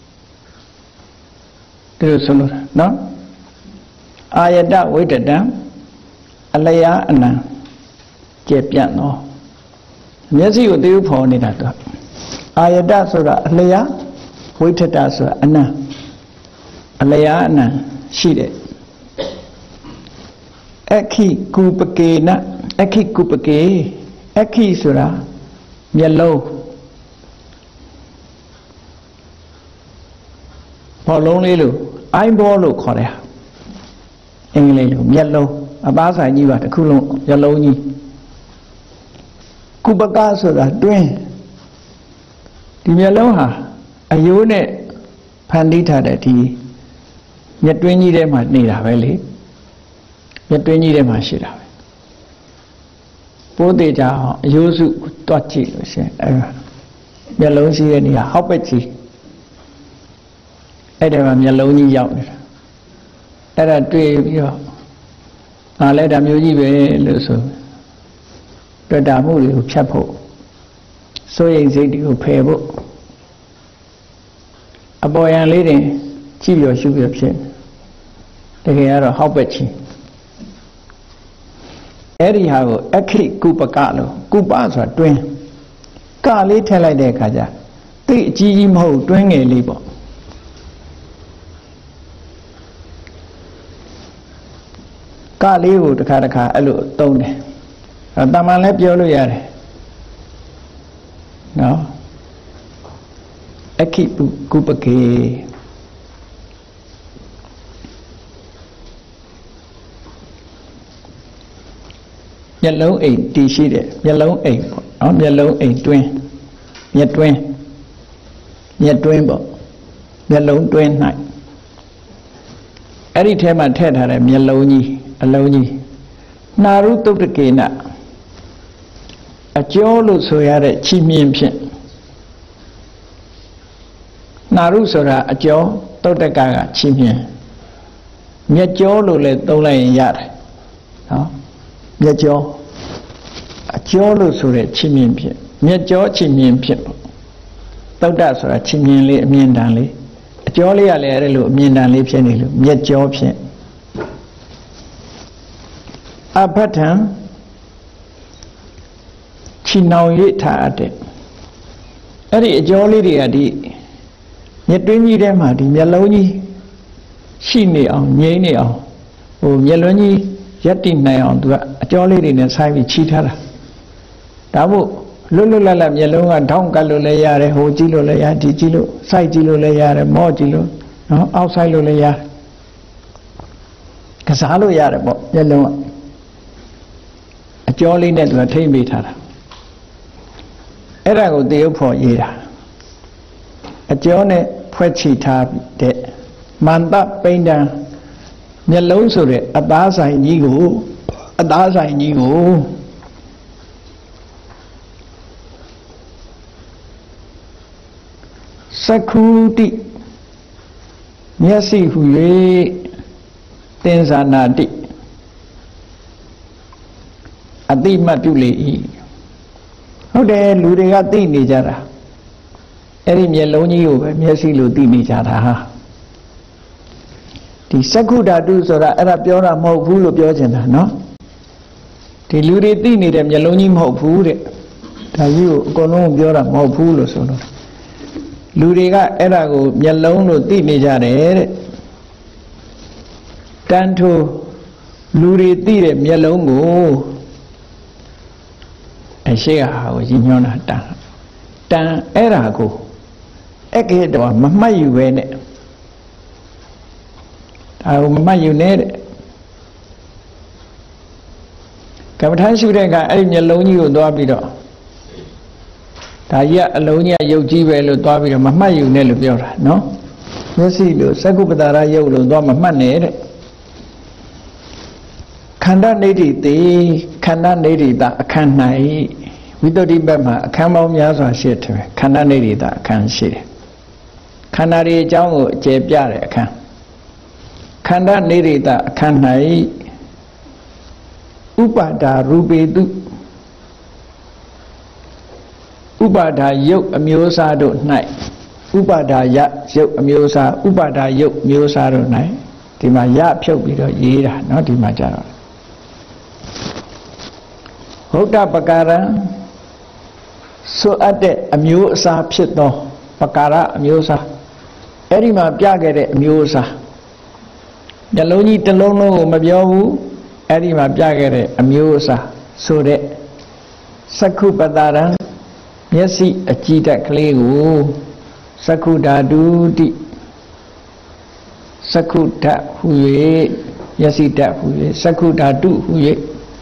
Speaker 1: ဒီလိုဆိုလို့နော်အာယတဝိထတံအလျာအနံကျယ်ပြန့်တော့မျက်စိကိုသေဖို့ဖော်နေတာတော့အာယတဆိုတာအလျာဝိထတဆိုတာအနံအလျာအနံရှိတယ်အခိကုပကေနအခိကုပကေအခိဆိုတာမျက်လုံးဘောလုံးလေးလို့အိုင်းဘောလို့ခေါ်တယ်အင်္ဂလိပ်လိုမျက်လုံးအပားဆိုင်ကြီးပါတစ်ခုလုံးမျက်လုံးကြီးကုပကဆိုတာတွင်းဒီမျက်လုံးဟာအယိုးနဲ့ဖန်တီးထားတဲ့ဒီမျက်တွင်းကြီးထဲမှာနေတာပဲလေမျက်တွင်းကြီးထဲမှာရှိတာပဲပိုးသေးကြအောင်အယိုးစုတွတ်ကြည့်လို့ရှင်အဲမျက်လုံးရှိတဲ့နေရာဟောက်ပက်ကြီးအဲ့ဒါမှမျက်လုံးကြီးရောက်နေတာအဲ့ဒါတွေ့ပြီးတော့ငါလည်းဒါမျိုးကြီးပဲလို့ဆိုတွေ့တာမှုတွေကိုဖြတ်ဖို့စိုးရိမ်စိတ်တွေကိုဖယ်ဖို့အပေါ်ယံလေးတွေကြည့်ရရှုပြဖြစ်တကယ်ကတော့ဟောက်ပက်ချင်းအဲ့ဒီဟာကိုအခိကုပကလို့ကုပဆိုတာတွင်းကလေးထည့်လိုက်တဲ့အခါကျသိအကြီးကြီးမဟုတ်တွင်းငယ်လေးပေါ့ကလေးကိုတစ်ခါတစ်ခါအဲ့လိုသုံးတယ်အဲတမန်လည်းပြောလို့ရတယ်နော်အခိကုပကေမျက်လုံးအိမ်တည်ရှိတယ်မျက်လုံးအိမ်ပေါ့နော်မျက်လုံးအိမ်တွင်းမျက်တွင်းမျက်တွင်းပေါ့မျက်လုံးတွင်း၌အဲ့ဒီထဲမှာထည့်ထားတဲ့မျက်လုံးကြီးအလုံးကြီးနာရုတုတ္တကေနအကျော်လို့ဆိုရတဲ့ချီးမြှင့်ဖြင့်နာရုဆိုတာအကျော်တုတ္တကကချီးမြှင့်မျက်ကျော်လို့လည်းသုံးလိုက်ရင်ရတယ်နော်မျက်ကျော်အကျော်လို့ဆိုတဲ့ချီးမြှင့်ဖြင့်မျက်ကျော်ချီးမြှင့်ဖြင့်တုတ္တဆိုတာချီးမြှင့်လေးအမြင့်တန်လေးအကျော်လေးကလည်းအဲ့လိုအမြင့်တန်လေးဖြစ်နေလို့မျက်ကျော်ဖြင့်အဖတ်ထံချီနှောင်၍ထားတဲ့အဲ့ဒီအကျော်လေးတွေကဒီမြတ်တွင်းကြီးထဲမှာဒီမျက်လုံးကြီးရှိနေအောင်ငြိမ့်နေအောင်ဟိုမျက်လုံးကြီးရက်တည်နိုင်အောင်သူကအကျော်လေးတွေနဲ့ဆိုင်ပြီးချီထားတာဒါမို့လွတ်လွတ်လပ်လပ်မျက်လုံးကထောင်းကပ်လို့လည်းရတယ်ဟိုကြည့်လို့လည်းရဒီကြည့်လို့စိုက်ကြည့်လို့လည်းရတယ်မော့ကြည့်လို့နော်အောက်ဆိုင်လို့လည်းရတယ်ကစားလို့ရတယ်ပေါ့မျက်လုံးကအကျော်လေးနဲ့သူကထိမ့်မိထားတာအဲ့ဒါကိုတရုပ်ဖော်ရေးတာအကျော်နဲ့ဖွဲ့ချီထားတဲ့မန္တပိန္ဒံမျက်လုံးဆိုတဲ့အသားဆိုင်ကြီးကိုအသားဆိုင်ကြီးကိုစကုတိမျက်စိဟု၍သင်္ဇာနာတိအတိမတ်ပြုလေ၏ဟုတ်တယ်လူတွေကသိနေကြတာအဲ့ဒီမျက်လုံးကြီးကိုပဲမျက်စိလို့သိနေကြတာဟာဒီစက္ခုဓာတုဆိုတာအဲ့ဒါပြောတာမဟုတ်ဘူးလို့ပြောချင်တာနော်ဒီလူတွေသိနေတဲ့မျက်လုံးကြီးမဟုတ်ဘူးတဲ့ဒါကြီးကိုအကုန်လုံးပြောတာမဟုတ်ဘူးလို့ဆိုလို့လူတွေကအဲ့ဒါကိုမျက်လုံးလို့သိနေကြတယ်တဲ့တန်ထိုလူတွေသိတဲ့မျက်လုံးကိုအရှိကဟာကိုရည်ညွှန်းတာတန်တန်အဲ့ဒါကိုအဲ့ကဲတော့မမှတ်ယူပဲနဲ့ဒါကိုမမှတ်ယူနဲ့တဲ့ကမ္မထာရှုတဲ့အခါအဲ့ဒီမျက်လုံးကြီးကိုသွားပြီးတော့ဒါကြီးကအလုံးကြီးရုပ်ကြီးပဲလို့သွားပြီးတော့မမှတ်ယူနဲ့လို့ပြောတာနော်မျက်စိလို့စကုပ္ပတာရရုပ်လို့သွားမမှတ်နဲ့တဲ့ခန္ဓာနေတိတိခန္ဓာနေတိတအခန်း၌ဝိတ္တိဘက်မှာအခန်းပေါင်းများစွာရှိတယ်ခန္ဓာနေတိတအခန်းရှိတယ်ခန္ဓာတွေအကြောင်းကိုအကျယ်ပြတဲ့အခန်းခန္ဓာနေတိတအခန်း၌ဥပါဒါရူပေတုဥပါဒါယုတ်အမျိုးအစားတို့၌ဥပါဒါယယုတ်အမျိုးအစားဥပါဒါယုတ်မျိုးအစားတို့၌ဒီမှာရဖြုတ်ပြီးတော့ရေးတာเนาะဒီမှာကြတော့ဟုတ်တပကာရံဆိုအပ်တဲ့အမျိုးအစားဖြစ်သောပကာရအမျိုးအစားအဲ့ဒီမှာပြခဲ့တဲ့အမျိုးအစားနှလုံးကြီးတစ်လုံးလုံးကိုမပြောဘူးအဲ့ဒီမှာပြခဲ့တဲ့အမျိုးအစားဆိုတဲ့စက္ခုပတာရံမျက်စိအကြည့်တက်ကလေးကိုစက္ခုဓာတုတိစက္ခုဓာတ်ဟူ၍မျက်စိဓာတ်ဟူ၍စက္ခုဓာတုဟူ၍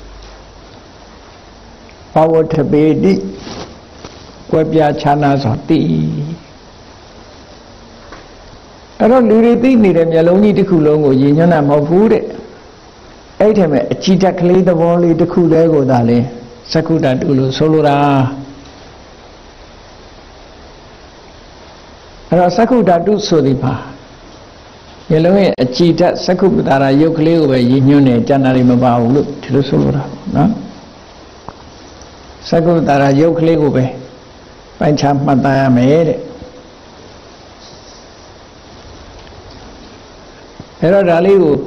Speaker 1: ဘဝတပေတိကွယ်ပြခြားနာစွာသိအဲ့တော့လူတွေသိနေတဲ့မျက်လုံးကြီးတစ်ခုလုံးကိုရည်ညွှန်းတာမဟုတ်ဘူးတဲ့အဲ့ဒီမဲ့အကြည့်တက်ကလေးသဘောလေးတစ်ခုတည်းကိုသာလေစက္ခုဓာတုလို့ဆိုလိုတာအဲ့တော့စက္ခုဓာတုဆိုဒီမှာမျက်လုံးရဲ့အကြည်ဓာတ်စက္ခုပတာရယုတ်ကလေးကိုပဲရည်ညွှန်းတယ်ကျန်တာတွေမပါဘူးလို့ဒီလိုဆိုလိုတာနော်စက္ခုပတာရယုတ်ကလေးကိုပဲပိုင်းခြားမှတ်သားရမယ်တဲ့အဲ့တော့ဒါလေးကို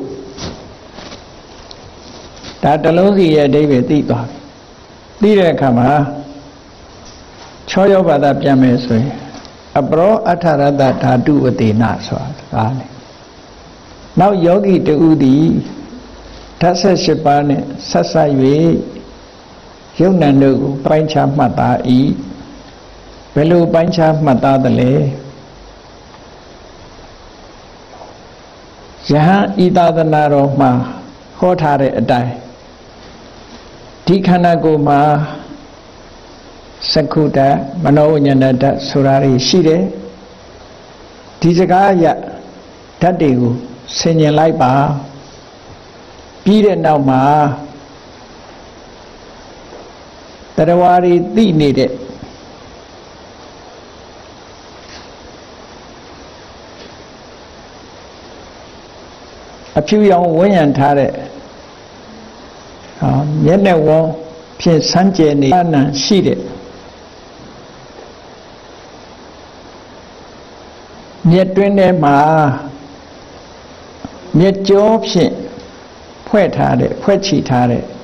Speaker 1: ဒါတလုံးစီရဲ့အဓိပ္ပာယ်သိသွားပြီသိတဲ့အခါမှာချောယောဘာသာပြန်မယ်ဆိုရင်အပရောအထရတဓာတုဝတေနဆိုတာလေနောက်ယောဂီတူသည်ဓာတ်ဆက်၈ပါးနဲ့ဆက်ဆက်၍ယုံနံတို့ကိုပိုင်းခြားမှတ်သား၏ဘယ်လိုပိုင်းခြားမှတ်သားသလဲယဟန်ဤသာသနာတော်မှာဟောထားတဲ့အတိုင်းဒီခန္ဓာကိုယ်မှာစက္ခုဓာတ်မနောဝိညာဏဓာတ်ဆိုတာတွေရှိတယ်ဒီစကားအရဓာတ်တွေကိုဆင်ញင်လိုက်ပါပြီးတဲ့နောက်မှာတရားဝါရီသိနေတဲ့အဖြူရောင်ဝန်းရံထားတဲ့မျက်နှာဝန်းဖြင့်စမ်းကြယ်နေအနံရှိတဲ့မြက်တွင်းထဲမှာမြက်ကြောဖြင့်ဖွဲ့ထားတဲ့ဖွဲ့ချီထားတဲ့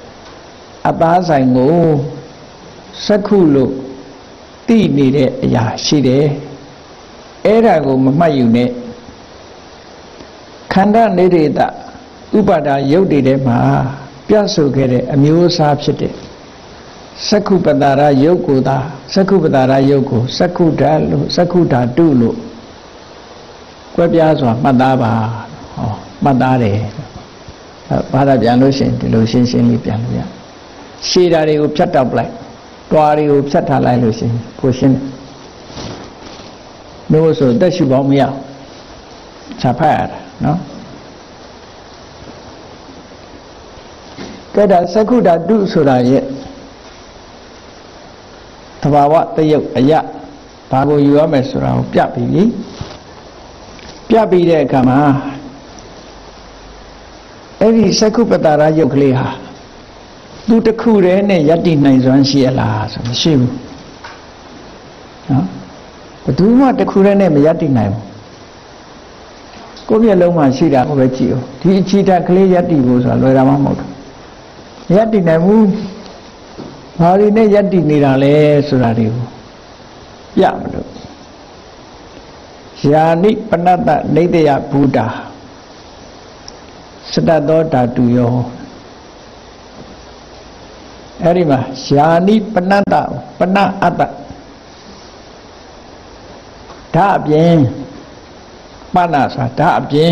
Speaker 1: အသားဆိုင်ကိုစက္ခုလို့သိနေတဲ့အရာရှိတယ်အဲ့ဒါကိုမမှတ်ယူနဲ့ခန္ဓာနေရတဥပါဒာယုတ်တွေထဲမှာပြဆိုခဲ့တဲ့အမျိုးအစားဖြစ်တဲ့စက္ခုပတာရယုတ်ကိုသာစက္ခုပတာရယုတ်ကိုစက္ခုဓာတ်လို့စက္ခုဓာတုလို့ကွဲပြားစွာမှတ်သားပါဟောမှတ်သားတယ်ဘာသာပြန်လို့ရှိရင်ဒီလိုရှင်းရှင်းလေးပြန်လို့ရရှည်တာတွေကိုဖြတ်တောက်လိုက်တွားတွေကိုဖြတ်ထားလိုက်လို့ရှိရင်ကိုရှင်းတယ်လို့ဆိုတက်ရှိပေါင်းမရချဖတ်ရတာနော်ကဲဒါစက္ခုဓာတုဆိုတာရဲ့သဘာဝတယုတ်အယဘာကိုယူရမယ်ဆိုတာကိုပြပြီးပြီပြပြီးတဲ့အခါမှာအဲ့ဒီစက္ခုပတာရယုတ်ကလေးဟာသူတစ်ခုတည်းနဲ့ယတ္တိနိုင်စွမ်းရှိရလားဆိုမရှိဘူးနော်ဘယ်သူမှတစ်ခုတည်းနဲ့မယတ္တိနိုင်ဘူးကိုယ့်မျက်လုံးမှာရှိတာကိုပဲကြည့်ဦးဒီအချီတာကလေးယတ္တိဖို့ဆိုတာလွယ်တာမှမဟုတ်ဘူးယတ္တိနိုင်ဘူးဘာတွေနဲ့ယတ္တိနေတာလဲဆိုတာတွေကိုပြမလို့ယာနိပနတ္တနေတယဘူတာစတသောဓာတုယောအဲ့ဒီမှာယာနိပနတ္တပနအတ္တဓာအပြင်ပနဆိုတာဓာအပြင်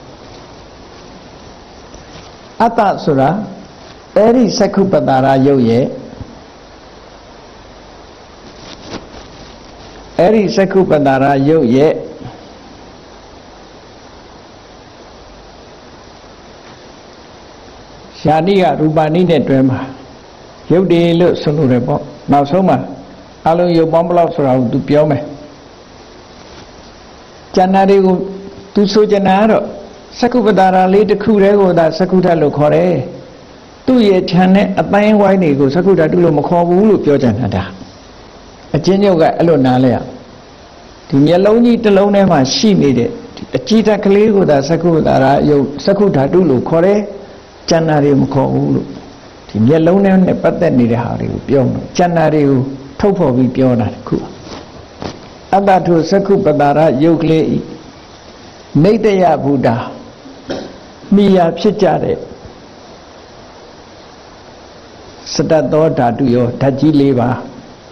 Speaker 1: အတ္တဆိုတာအဲ့ဒီစက္ခုပတာရယုတ်ရဲ့အဲ့ဒီစက္ခုပတာရယုတ်ရဲ့ယာနိကရူပါနိနဲ့တွဲမှာယုတ်တယ်လို့ဆိုလို့ရတယ်ပေါ့နောက်ဆုံးမှာအလုံးယုတ်ပေါင်းဘလောက်ဆိုတာကိုသူပြောမယ်ကျန်တာတွေကိုသူဆိုချင်တာကတော့စက္ခုပတာရလေးတစ်ခုတည်းကိုသာစက္ခုဓာတ်လို့ခေါ်တယ်သူ့ရဲ့ခြံနဲ့အတိုင်းဝိုင်းတွေကိုစက္ခုဓာတုလို့မခေါ်ဘူးလို့ပြောကြတာဒါအချင်းချုပ်ကအဲ့လိုနားလဲရဒီမျက်လုံးကြီးတစ်လုံးထဲမှာရှိနေတဲ့အကြည်ဓာတ်ကလေးကိုသာစက္ခုတာရယုတ်စက္ခုဓာတုလို့ခေါ်တယ်ကျန်တာတွေမခေါ်ဘူးလို့ဒီမျက်လုံးထဲနဲ့ပတ်သက်နေတဲ့ဟာတွေကိုပြောမှာကျန်တာတွေကိုထုတ်ဖော်ပြီးပြောတာတခုအတ္တထုစက္ခုပတာရယုတ်ကလေးနေတယဘုဒ္ဓမိယာဖြစ်ကြတဲ့စတသောဓာတုရောဓာတ်ကြီး၄ပါး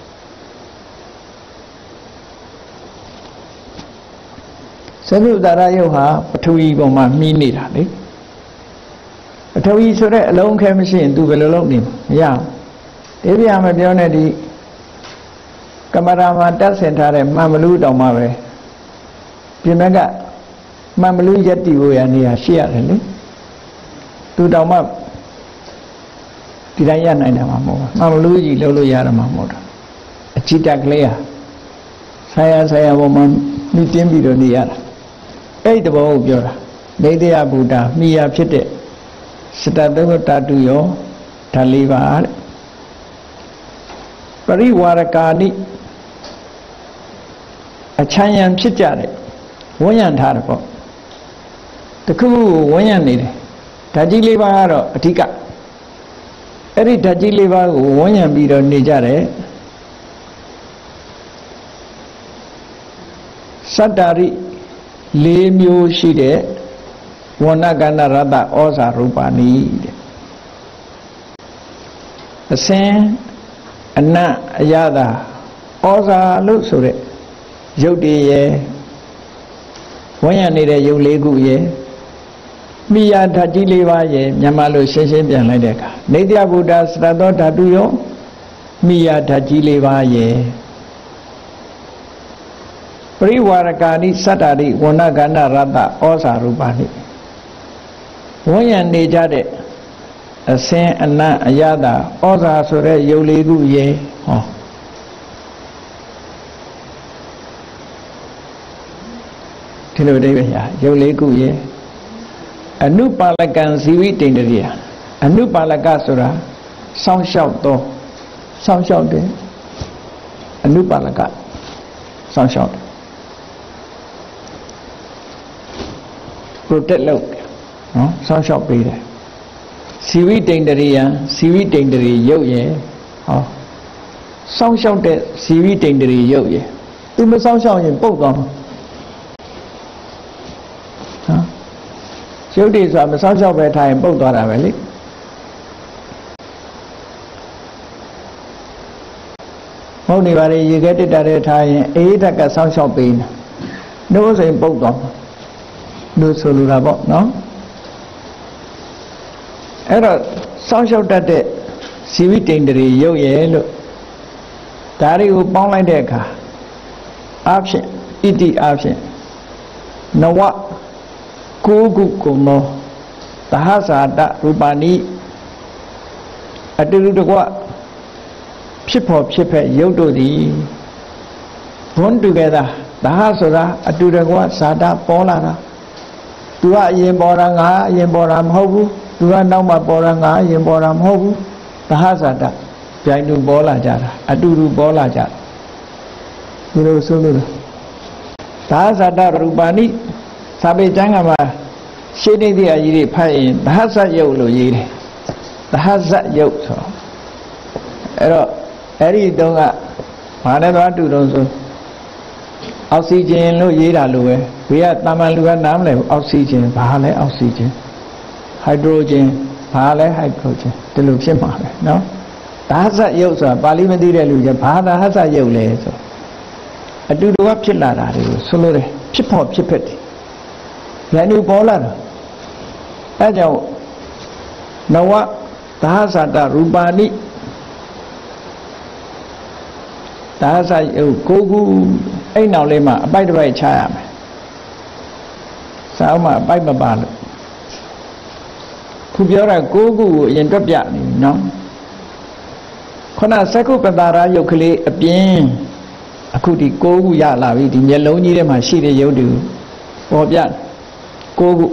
Speaker 1: စက္ခုတာရယုတ်ဟာပထဝီပေါ်မှာမှီးနေတာလေပထဝီဆိုတဲ့အလုံးခဲမရှိရင်သူဘယ်လိုလုပ်နေမရဘူးဒီပြမပြောနဲ့ဒီကမရာမှာတက်ဆင်ထားတဲ့မမလူတောင်မှပဲပြင်မဲ့ကမမလူယက်တီကိုရနေရရှိရတယ်လေသူတောင်မှဒီတိုင်းရနိုင်တယ်မှာမဟုတ်ဘူးမမလူကြီးလှုပ်လို့ရတာမှာမဟုတ်တာအချစ်တက်ကလေးဟာဆရာဆရာပေါ်မှာမိတင်းပြီးတော့နေရတာအဲ့ဒီတဘောကိုပြောတာနေတယဘုဒ္ဓမိယာဖြစ်တဲ့စတသောဓာတုယောဓာလေးပါတဲ့ပရိဝါရကာနိအချမ်းရံဖြစ်ကြတဲ့ဝန်းရံထားတယ်ပေါ့တခုဝန်းရံနေတယ်ဓာကြီးလေးပါကတော့အဓိကအဲ့ဒီဓာကြီးလေးပါကိုဝန်းရံပြီးတော့နေကြတယ်စတ္တာရိ၄မျိုးရှိတဲ့ဝဏကန္နရတဩဇာရူပါနိတဲ့အစင်အနတ်အယတာဩဇာလို့ဆိုတဲ့ရုပ်တည်ရဲ့ဝန်းရနေတဲ့ရုပ်လေးခုရဲ့မိယာဓာတ်ကြီးလေးပါးရဲ့မြန်မာလိုရှင်းရှင်းပြန်လိုက်တဲ့အခါနေတယဘုဒ္ဓစရသောဓာတုယောမိယာဓာတ်ကြီးလေးပါးရဲ့ပရိဝါရကာနိစတ္တာရိဝဏကန္နရတဩဇာရူပါနိဝန်းရံနေကြတဲ့အစင်အနတ်အယတာဩဇာဆိုတဲ့ရုပ်လေးခုရေဟောဒီလိုအဓိပ္ပာယ်ဟာရုပ်လေးခုရေအနုပါလကံဇီဝိတ္တိန္ဒရိယအနုပါလကဆိုတာစောင့်ရှောက်တော့စောင့်ရှောက်တယ်အနုပါလကစောင့်ရှောက်တယ် protect လုပ်တယ်နော်စောင့်ရှောက်ပေးတယ်စီဝိတိန်တရိယံစီဝိတိန်တရိယုတ်ရဲ့ဟောစောင့်ရှောက်တဲ့စီဝိတိန်တရိယုတ်ရဲ့သူမစောင့်ရှောက်ရင်ပုတ်သွားမှာဟမ်ရုပ်တည်ဆိုတာမစောင့်ရှောက်ပဲထားရင်ပုတ်သွားတာပဲလေမဟုတ်နေပါလေရေခဲတက်တာတဲ့ထားရင်အေးဓာတ်ကစောင့်ရှောက်ပေးနေနှုတ်ဆိုရင်ပုတ်သွားမှာလို့ဆိုလိုတာပေါ့နော်အဲ့တော့စောင့်ရှောက်တတ်တဲ့ဇီဝိတ္တိန်တရေရုပ်ရဲ့လို့ဒါတွေကိုပေါင်းလိုက်တဲ့အခါအဖြစ်ဣတိအဖြစ်နဝကိုးခုကုမောသဟဇာတရူပနိအတူတူတကွဖြစ်ဖို့ဖြစ်ဖက်ရုပ်တို့သည်ဘွန်းတူခဲ့တာသဟဆိုတာအတူတကွဇာတပေါ်လာတာသူကအရင်ပေါ်တာငါအရင်ပေါ်တာမဟုတ်ဘူးသူကနောက်မှပေါ်တာငါအရင်ပေါ်တာမဟုတ်ဘူးသဟဇာတပြိုင်တူပေါ်လာကြတာအတူတူပေါ်လာကြဒီလိုဆိုလို့သဟဇာတရူပနိစာပေကျမ်းကမှာရှင်းနေတဲ့အကြီးတွေဖတ်ရင်သဟဇတ်ယုတ်လို့ရေးတယ်သဟဇတ်ယုတ်ဆိုအဲ့တော့အဲ့ဒီတုန်းကဘာနဲ့သွားတူတုံးဆိုအောက်ဆီဂျင်လို့ရေးတာလို့ပဲဘေးကတာမန်လူကနားမလဲဘူးအောက်ဆီဂျင်ဘာလဲအောက်ဆီဂျင်ဟိုက်ဒရိုဂျင်ဘာလဲဟိုက်ဒရိုဂျင်ဒီလိုဖြစ်မှာပဲနော်သဟဇတ်ယုတ်ဆိုတာပါဠိမသိတဲ့လူကဘာသဟဇတ်ယုတ်လဲဆိုအတူတူကဖြစ်လာတာတွေကိုဆိုလို့တယ်ဖြစ်ဖို့ဖြစ်ဖက်တယ်ဉာဏ်ဥပေါ်လာတာအဲကြောင့်နဝသဟဇာတရူပနိသဟဇယုတ်ကိုခုအဲ့နောက်လေးမှာအပိုက်တစ်ပိုက်ချရမယ်စာအုပ်မှာအပိုက်မပါလို့ခုပြောတာကိုခုကိုအရင်တွက်ပြနေနော်ခုနသက္ကုပ္ပတာရယုတ်ကလေးအပြင်အခုဒီကိုခုရလာပြီဒီမျက်လုံးကြီးထဲမှာရှိတဲ့ယုတ်တူပေါ်ပြကိုခု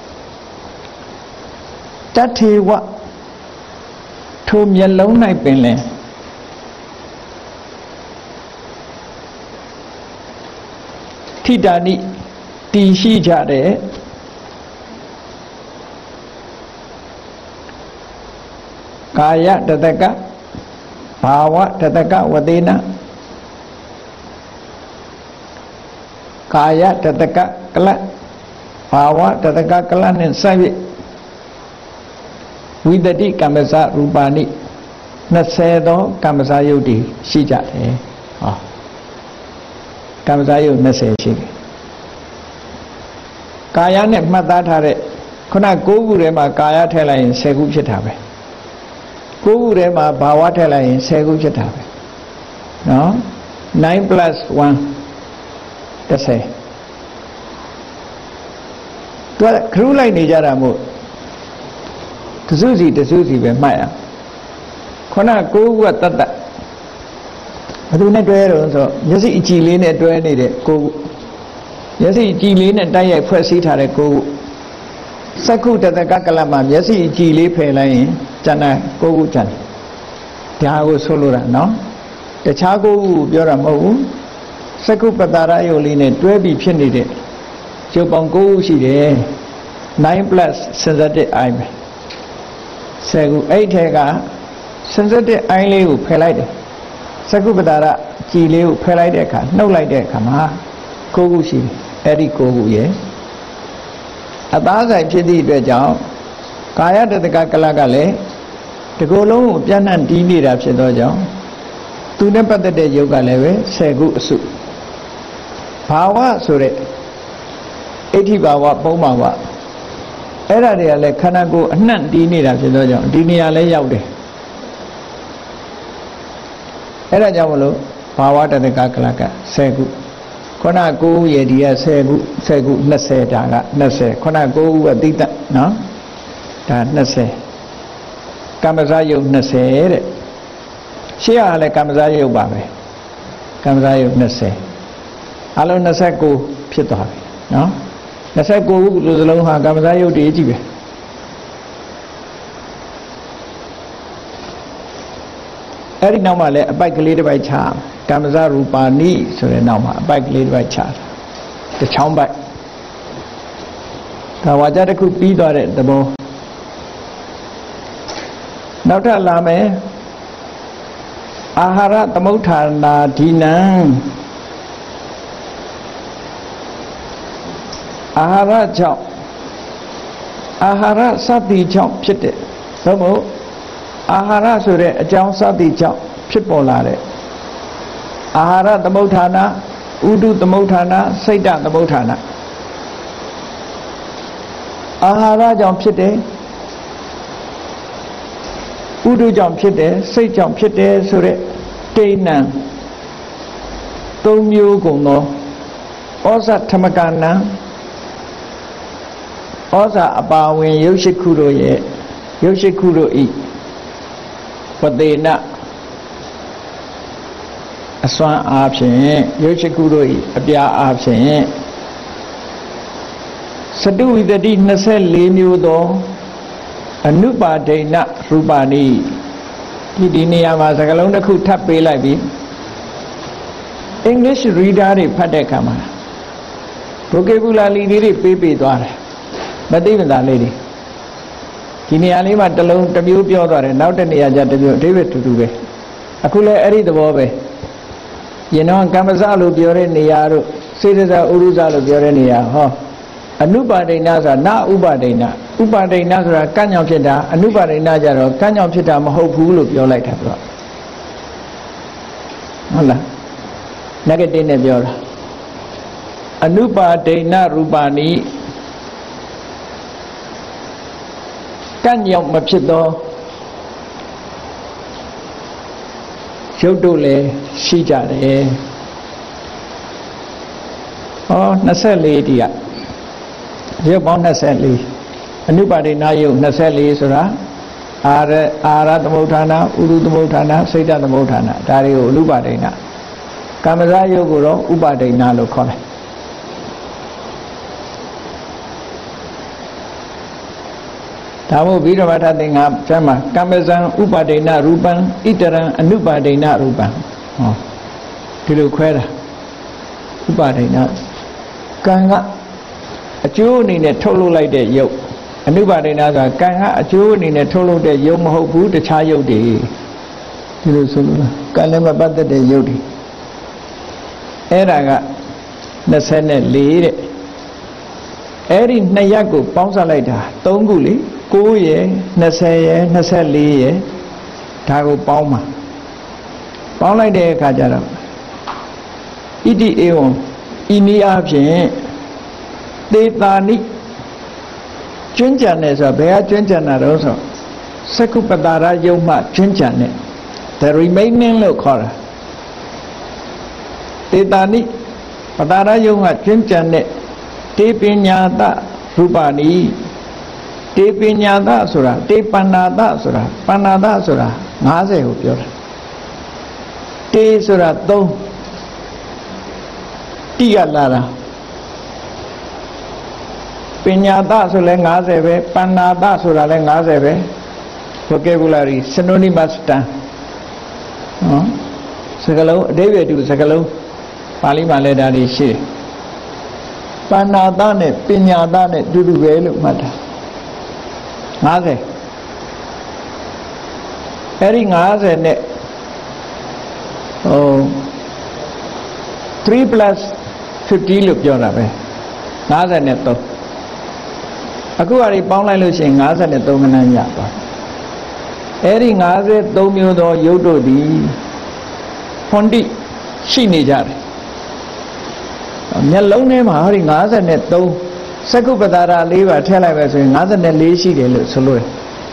Speaker 1: တထေဝထိုမျက်လုံး၌ပင်လဲထိတာနိတည်ရှိကြတဲ့ကာယတတကဘာဝတတကဝတေနကာယတတကကလဘာဝတတကကလနဲ့ဆက်ပြီးဝိတတိကမ္မစရူပါနိနှစ်ဆယ်သောကမ္မစယုတ်တည်ရှိကြတယ်ဟောကမ္မစယုတ်နှစ်ဆယ်ရှိတယ်ကာယနဲ့မှတ်သားထားတဲ့ခုနကိုးခုထဲမှာကာယထည့်လိုက်ရင်ဆယ်ခုဖြစ်တာပဲကိုးခုထဲမှာဘာဝထည့်လိုက်ရင်ဆယ်ခုဖြစ်တာပဲနော် nine plus one တစ်ဆယ်သူကခရူးလိုက်နေကြတာမို့တစုစီတစုစီပဲမှတ်ရခုနကိုးခုကတတ်တတ်ဘယ်သူနဲ့တွဲတော့ဆိုမျက်စိအကြည့်လေးနဲ့တွဲနေတဲ့ကိုးခုမျက်စိအကြည့်လေးနဲ့တိုက်ရိုက်ဖွဲ့စည်းထားတဲ့ကိုးခုစက္ခုတတကကလမှာမျက်စိအကြည့်လေးဖယ်လိုက်ရင်ကျန်တဲ့ကိုးခုကျန်တယ်ဒါကိုဆိုလိုတာနော်တခြားကိုးခုပြောတာမဟုတ်ဘူးစက္ခုပတ္တရယုတ်လေးနဲ့တွဲပြီးဖြစ်နေတဲ့ရုပ်ပေါင်းကိုးခုရှိတယ် nine plus synthetic eye ပဲဆယ်ခုအဲ့ထဲက synthetic eye လေးကိုဖယ်လိုက်တယ်စက္ခုပတ္တရကြည်လေးကိုဖယ်လိုက်တဲ့အခါနှုတ်လိုက်တဲ့အခါမှာကိုးခုရှိတယ်အဲ့ဒီကိုးခုရဲ့အသားဆိုင်ဖြစ်သည့်အတွက်ကြောင့်ကာယတတကကလကလည်းဒီကိုယ်လုံးကိုပြန့်နှံ့တီးနေတာဖြစ်သောကြောင့်သူနဲ့ပတ်သက်တဲ့ယုတ်ကလည်းပဲဆယ်ခုအစုဘာဝဆိုတဲ့အဋ္ဌိဘာဝပုံဘာဝအဲ့ဒါတွေကလည်းခန္ဓာကိုယ်အနှံ့တီးနေတာဖြစ်သောကြောင့်ဒီနေရာလည်းရောက်တယ်အဲ့ဒါကြောင့်မလို့ဘာဝတတကကလကဆယ်ခုခုနကိုးရေဒီကဆယ်ခုဆယ်ခုနှစ်ဆယ်ဒါကနှစ်ဆယ်ခုနကိုးခုကတိတ္တနော်ဒါနှစ်ဆယ်ကမ္မဇယုတ်နှစ်ဆယ်တဲ့ရှေ့ကလည်းကမ္မဇယုတ်ပါပဲကမ္မဇယုတ်နှစ်ဆယ်အလုံးနှစ်ဆယ်ကိုဖြစ်သွားပြီနော်နှစ်ဆယ်ကိုခုလူစလုံးဟာကမ္မဇယုတ်တည်းကြည့်ပဲအဲ့ဒီနောက်မှလည်းအပိုက်ကလေးတစ်ပိုက်ချာကမ္မဇရူပါနိဆိုတဲ့နောက်မှာအပိုက်ကလေးတစ်ပိုက်ချာတချောင်းပိုက်ဒါဝါကြတစ်ခုပြီးသွားတဲ့သဘောနောက်ထပ်လာမယ်အာဟာရသမုဋ္ဌာနာဒိနံအာဟာရကြောင့်အာဟာရစသည်ကြောင့်ဖြစ်တဲ့သို့မဟုတ်အာဟာရဆိုတဲ့အကြောင်းစသည်ကြောင့်ဖြစ်ပေါ်လာတဲ့အာဟာရသမုဋ္ဌာနာဥဒုသမုဋ္ဌာနာစိတ်တသမုဋ္ဌာနာအာဟာရကြောင့်ဖြစ်တယ်ဥဒုကြောင့်ဖြစ်တယ်စိတ်ကြောင့်ဖြစ်တယ်ဆိုတဲ့တိဏ္ဏသုံးမျိုးကုန်သောဩဇထမကနံဩဇအပါဝင်ရုပ်ရှိခုတို့ရဲ့ရုပ်ရှိခုတို့ဤပတေနအစွမ်းအားဖြင့်ရုပ်ရှိခုတို့ဤအပြာအားဖြင့်စတုဝိတ္တိနှစ်ဆယ့်လေးမျိုးသောအနုပါဒိဏရူပါနိဒီဒီနေရာမှာစကားလုံးတစ်ခုထပ်ပေးလိုက်ပြီ English reader တွေဖတ်တဲ့အခါမှာ vocabulary လေးတွေပေးပေးသွားတယ်မသိမသာလေးတွေဒီနေရာလေးမှာတစ်လုံးတစ်မျိုးပြောသွားတယ်နောက်တစ်နေရာကျတစ်မျိုးအဓိပ္ပာယ်တူတူပဲအခုလည်းအဲ့ဒီသဘောပဲရင်တော့ကမ္မဇလို့ပြောတဲ့နေရာတို့စေတဇဥရုဇလို့ပြောတဲ့နေရာဟောအနုပါဒိဏဆိုတာနာဥပါဒိဏဥပါဒိဏဆိုတာကံ့ကြောင့်ဖြစ်တာအနုပါဒိဏကြတော့ကံ့ကြောင့်ဖြစ်တာမဟုတ်ဘူးလို့ပြောလိုက်တာသူကဟုတ်လား negative နဲ့ပြောတာအနုပါဒိဏရူပါနိကံ့ကြောင့်မဖြစ်သောရုပ်တို့လည်းရှိကြတယ်ဟောနှစ်ဆယ့်လေးတိယရုပ်ပေါင်းနှစ်ဆယ့်လေးအနုပါဒိဏရုပ်နှစ်ဆယ့်လေးဆိုတာအာရအာရသမုဋ္ဌာနာဥရုသမုဋ္ဌာနာစိတ်တသမုဋ္ဌာနာဒါတွေကိုအနုပါဒိဏကမ္မဇရုပ်ကိုတော့ဥပါဒိဏလို့ခေါ်တယ်ဒါမို့ဘိဓမ္မာထသင်္ဃာကျမ်းမှာကမ္မဇံဥပါဒိဏရူပံဣတရံအနုပါဒိဏရူပံဟောဒီလိုခွဲတာဥပါဒိဏကံကအကျိုးအနေနဲ့ထုတ်လုပ်လိုက်တဲ့ယုတ်အနုပါဒိဏဆိုတာကံကအကျိုးအနေနဲ့ထုတ်လုပ်တဲ့ယုတ်မဟုတ်ဘူးတခြားယုတ်တွေဒီလိုဆိုလို့ကံလည်းမပတ်သက်တဲ့ယုတ်တွေအဲ့ဒါကနှစ်ဆယ့်လေးတဲ့အဲ့ဒီနှစ်ရက်ကိုပေါင်းစပ်လိုက်တာသုံးခုလေကိုးရယ်နှစ်ဆယ်ရယ်နှစ်ဆယ့်လေးရယ်ဒါကိုပေါင်းမှာပေါင်းလိုက်တဲ့အခါကျတော့ဣတိဧဝံဤနည်းအားဖြင့်သေတာနိကျွမ်းကြံတယ်ဆိုတာဘယ်ကကျွမ်းကြံတာတော့ဆိုသက္ကုပတာရယုံမှကျွမ်းကြံတဲ့ the remaining လို့ခေါ်တာသေတာနိပတာရယုံမှကျွမ်းကြံတဲ့တေပညာတရူပါနိတေပညာတဆိုတာတေပဏ္ဏတဆိုတာပဏ္ဏတဆိုတာ၅၀ကိုပြောတာတေဆိုတာသုံးတိရလာတာပညာတဆိုလဲ၅၀ပဲပဏ္ဏတဆိုတာလဲ၅၀ပဲ vocabulary synonymous term ဟောစကားလုံးအဓိပ္ပာယ်တူစကားလုံးပါဠိမှာလည်းဒါတွေရှိတယ်ပဏ္ဏတနဲ့ပညာတနဲ့တူတူပဲလို့မှတ်တာ၅၀အဲ့ဒီ၅၀နဲ့ဟိုthree plus fifty လို့ပြောတာပဲ၅၀နဲ့သုံးအခုအရင်ပေါင်းလိုက်လို့ရှိရင်၅၀နဲ့သုံးခဏရသွားအဲ့ဒီ၅၃မျိုးသောယုတ်တို့သည်ဟွန်တိရှိနေကြတယ်မျက်လုံးထဲမှာဟောဒီ၅၀နဲ့သုံးစက္ကုပတာရ၄ပါထည့်လိုက်ပဲဆိုရင်၅၄ရှိတယ်လို့ဆိုလို့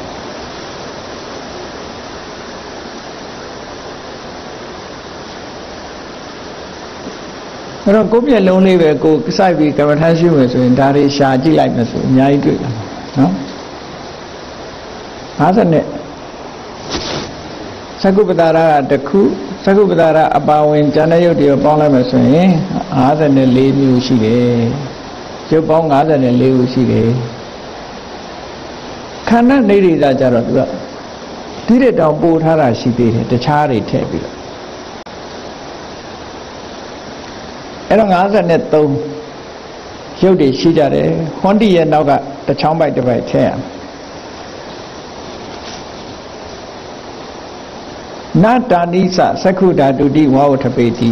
Speaker 1: အဲ့တော့ကိုယ်မျက်လုံးလေးပဲကိုယ်စိုက်ပြီးကမ္မထာရှိမယ်ဆိုရင်ဒါတွေရှာကြည့်လိုက်မယ်ဆိုအများကြီးတွေ့လာမှာနော်၅၀နဲ့စက္ကုပတာရကတစ်ခုစက္ကုပတာရအပါဝင်ဉာဏ်ရုပ်တွေပေါင်းလိုက်မယ်ဆိုရင်၅၄မျိုးရှိတယ်ရုပ်ပေါင်း၅၄ခုရှိတယ်ခန္ဓာနေရိတာကြတော့သူကဒီတဲ့တောင်ပို့ထားတာရှိသေးတယ်တခြားတွေထည့်ပြီးတော့အဲ့တော့၅၃ရုပ်တွေရှိကြတယ်ဟွန်တီရဲ့နောက်ကတစ်ချောင်းပိုက်တစ်ပိုက်ထည့်ရမယ်นาตานิสะสักขุดาตุติวาอุทเปติ